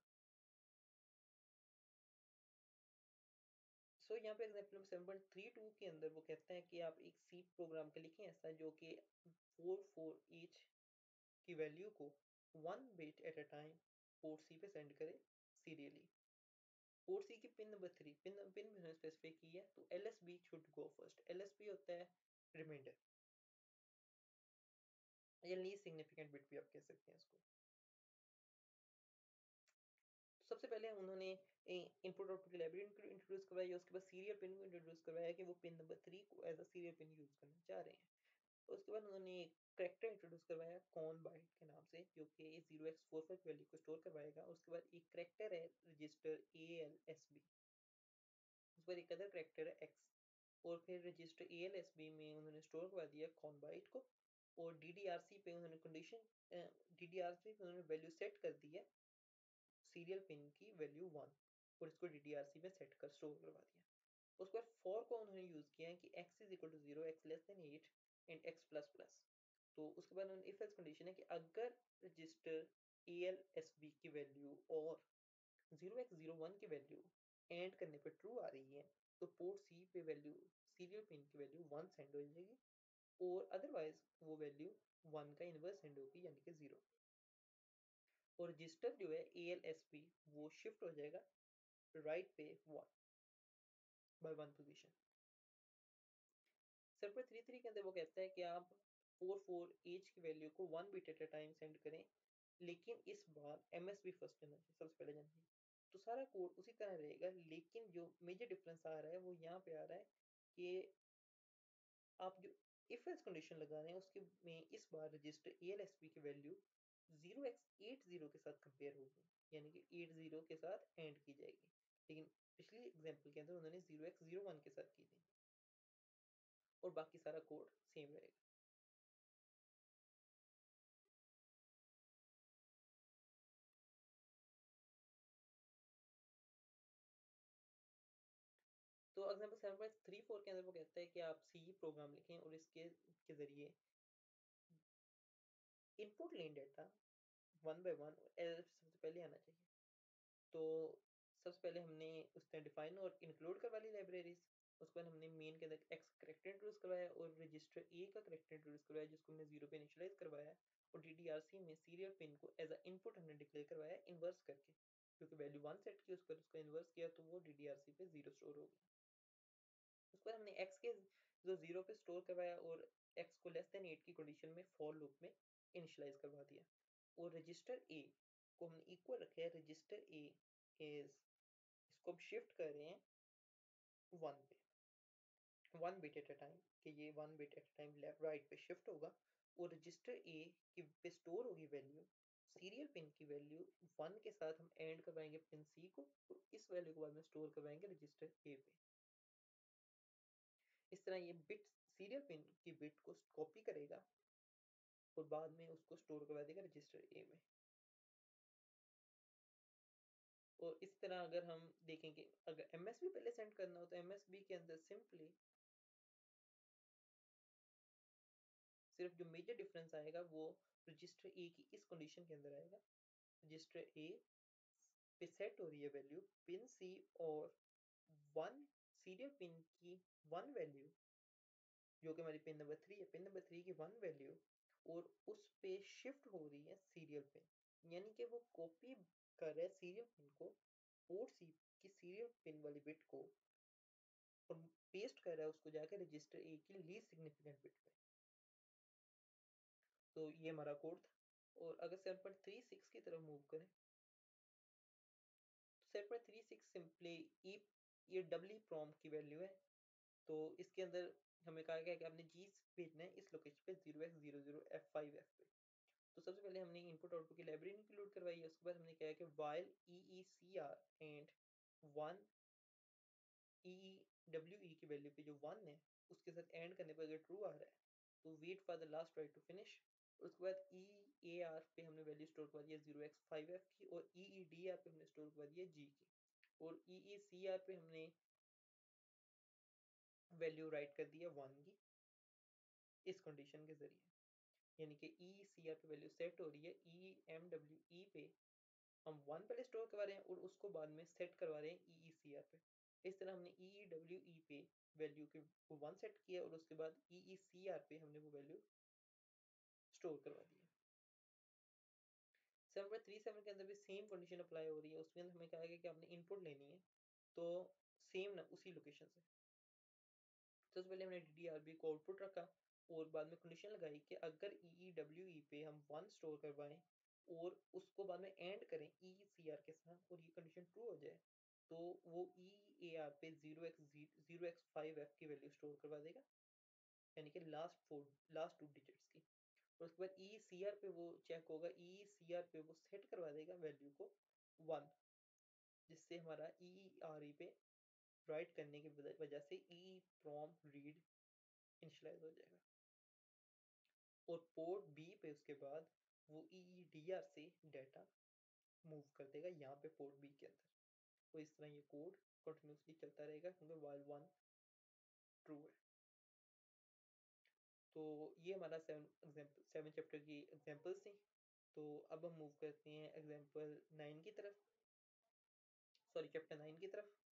सो यहाँ पे एग्जाम्पल नंबर 7.32 के अंदर वो कहते हैं कि आप एक सी प्रोग्राम के लिखें ऐसा जो कि 4 ईच की वैल्यू को 1 bit at a time port C पे सेंड करे सीरियली। पोर्ट सी की पिन नंबर 3 पिन मैंने स्पेसिफाई की है तो LSB should go first. LSB होता है रिमाइंडर या लीस्ट सिग्निफिकेंट बिट भी आप कह सकते हैं इसको। तो सबसे पहले उन्होंने इनपुट आउटपुट की लाइब्रेरी इंट्रोड्यूस करवाई, उसके बाद सीरियल पिन को इंट्रोड्यूस करवाया कि वो पिन नंबर 3 को as a serial pin use करना चाह रहे हैं। उसके बाद उन्होंने एक करेक्टर इंट्रोड्यूस करवाया कॉन बाइट के नाम से जो कि 0x45 वैल्यू को स्टोर करवाएगा। उसके बाद एक करेक्टर है रजिस्टर ALSB, उस पर एक अदर करेक्टर है X और फिर रजिस्टर ALSB में उन्होंने स्टोर करवा दिया कॉन बाइट को और DDRC पे उन्होंने कंडीशन DDRC पे उन्होंने वैल्यू सेट कर दी है सीरियल पिन की वैल्यू 1 और इसको DDRC में सेट कर स्टोर करवा दिया। उसके बाद फॉर को उन्होंने यूज किया है कि x is equal to 0 x less than 8 and x plus plus. तो उसके बाद उन्होंने इफ एल्स कंडीशन है कि अगर रजिस्टर ALSB की वैल्यू और 0x01 की वैल्यू एंड करने पे ट्रू आ रही है तो पोर्ट सी पे वैल्यू सीरियल पिन की वैल्यू 1 सेंड हो जाएगी और अदरवाइज वो वैल्यू 1 का इनवर्स सेंड होगी यानी कि 0 और रजिस्टर जो है ALSB वो शिफ्ट हो जाएगा राइट पे 1 बाय 1 पोजीशन। सर्वर 33 के अंदर वो कहता है कि आप 44 एज की वैल्यू को 1 bit at a time send करें लेकिन इस बार MSB फर्स्ट जाना चाहिए, सबसे पहले जाना चाहिए। तो सारा कोड उसी तरह रहेगा लेकिन जो मेजर डिफरेंस आ रहा है वो यहाँ पे आ रहा है कि आप जो इफ एल्स कंडीशन लगा रहे हैं उसके में इस बार रजिस्टर ALSB की वैल्यू 0x80 के साथ कंपेयर होगी यानी कि 80 के साथ एंड की जाएगी, लेकिन पिछली एग्जांपल के अंदर उन्होंने 0x01 के साथ की थी और बाकी सारा कोड सेम रहेगा। तो एग्जाम्पल 7.34 के अंदर वो कहता है कि आप सी प्रोग्राम लिखें और इसके के जरिए इनपुट लेन डेटा वन बाय वन सबसे पहले आना चाहिए। तो सबसे पहले हमने उसने डिफाइन और इंक्लूड करवा ली लाइब्रेरीज। उसके बाद हमने मेन के अंदर एक्स करेक्टर इंट्रोड्यूस करवाया और रजिस्टर ए का करेक्टर इंट्रोड्यूस करवाया जिसको हमने 0 पे इनिशियलाइज करवाया और DDRC में सीरियल पिन को एज अ इनपुट हमने डिक्लेयर करवाया इन्वर्स करके, क्योंकि वैल्यू 1 सेट की उसके बाद उसका इन्वर्स किया तो वो DDRC पे 0 स्टोर हो गया। उसके बाद हमने x के जो 0 पे स्टोर करवाया और x को लेस देन 8 की कंडीशन में फॉर लूप में इनिशियलाइज करवा दिया और रजिस्टर a को हमने इक्वल रखा है रजिस्टर a इज, इसको अब शिफ्ट कर रहे हैं 1 पे 1 बिट एट अ टाइम कि ये 1 bit at a time left right पे शिफ्ट होगा और रजिस्टर a की पे स्टोर होगी वैल्यू सीरियल पिन की वैल्यू 1 के साथ हम एंड करवाएंगे पिन c को और इस वैल्यू को बाद में स्टोर करवाएंगे रजिस्टर a पे। इस तरह ये बिट सीरियल पिन की बिट को कॉपी करेगा और बाद में उसको स्टोर करवा देगा रजिस्टर ए में। और इस तरह अगर हम देखेंगे अगर MSB पहले सेंड करना हो तो MSB के अंदर सिंपली सिर्फ जो मेजर डिफरेंस आएगा वो रजिस्टर ए की इस कंडीशन के अंदर आएगा। रजिस्टर ए पे सेट हो रही है वैल्यू पिन सी और 1 सीरियल पिन की 1 वैल्यू जो कि हमारी पिन नंबर 3 है, पिन नंबर 3 की 1 वैल्यू और उस पे शिफ्ट हो रही है सीरियल पिन, यानी कि वो कॉपी कर रहा है सीरियल पिन को पोर्ट सी की सीरियल पिन वाली बिट को और पेस्ट कर रहा है उसको जाकर रजिस्टर ए की लीस्ट सिग्निफिकेंट बिट पे। तो ये हमारा कोड था। और अगर 7.36 की तरफ मूव करें तो 7.36 सिंपली ई ये डबली प्रॉम की वैल्यू है। तो इसके अंदर हमें कहा गया कि आपने जी भेजना है इस लोकेशन पे 0x00f5f पे। तो सबसे पहले हमने इनपुट आउटपुट की लाइब्रेरी इंक्लूड करवाई है। उसके बाद हमने कहा कि वाइल EECR एंड 1 EEWE की वैल्यू पे जो 1 है उसके साथ एंड करने पर अगर ट्रू आ रहा है तो wait for the last try to finish. उसके बाद EAR पे हमने वैल्यू स्टोर कर दी है 0x5f की और EEDR पे हमने स्टोर कर दी है G की और EECR पे हमने वैल्यू राइट कर दी है 1 की इस कंडीशन के जरिए। यानी कि EECR पे वैल्यू सेट हो रही है, EMWE पे हम 1 पहले स्टोर करवा रहे हैं और उसको बाद में सेट करवा रहे हैं EECR पे। इस तरह हमने EEWE पे वैल्यू के 1 सेट किया और उसके बाद EECR पे हमने वो वैल्यू स्टोर करवा दी है। 7.37 के अंदर भी सेम कंडीशन अप्लाई हो रही है। उसके अंदर हमें कहा गया कि आपने इनपुट लेनी है तो सेम ना उसी लोकेशन से। तो सबसे पहले हमने DDRB को आउटपुट रखा और बाद में कंडीशन लगाई कि अगर EEWE पे हम 1 स्टोर करवाएं और उसको बाद में एंड करें EECR के साथ और ये कंडीशन ट्रू हो जाए तो वो EAR पे 0x5f की वैल्यू स्टोर करवा देगा, यानी कि लास्ट टू डिजिट्स की। और उसके बाद EECR पे वो चेक होगा, EECR पे वो सेट करवा देगा वैल्यू को 1, जिससे हमारा EERE पे राइट करने की वजह से EEPROM रीड इनिशियलाइज हो जाएगा। और पोर्ट बी पे उसके बाद वो EEDR से डाटा मूव कर देगा यहाँ पे पोर्ट बी के अंदर। तो इस तरह ये कोड कंटिन्यूसली चलता रहेगा क्योंकि वाइल 1 ट्रू है। तो ये हमारा 7 चैप्टर की एग्जांपल्स थी। तो अब हम मूव करते हैं एग्जांपल 9 की तरफ, सॉरी चैप्टर 9 की तरफ।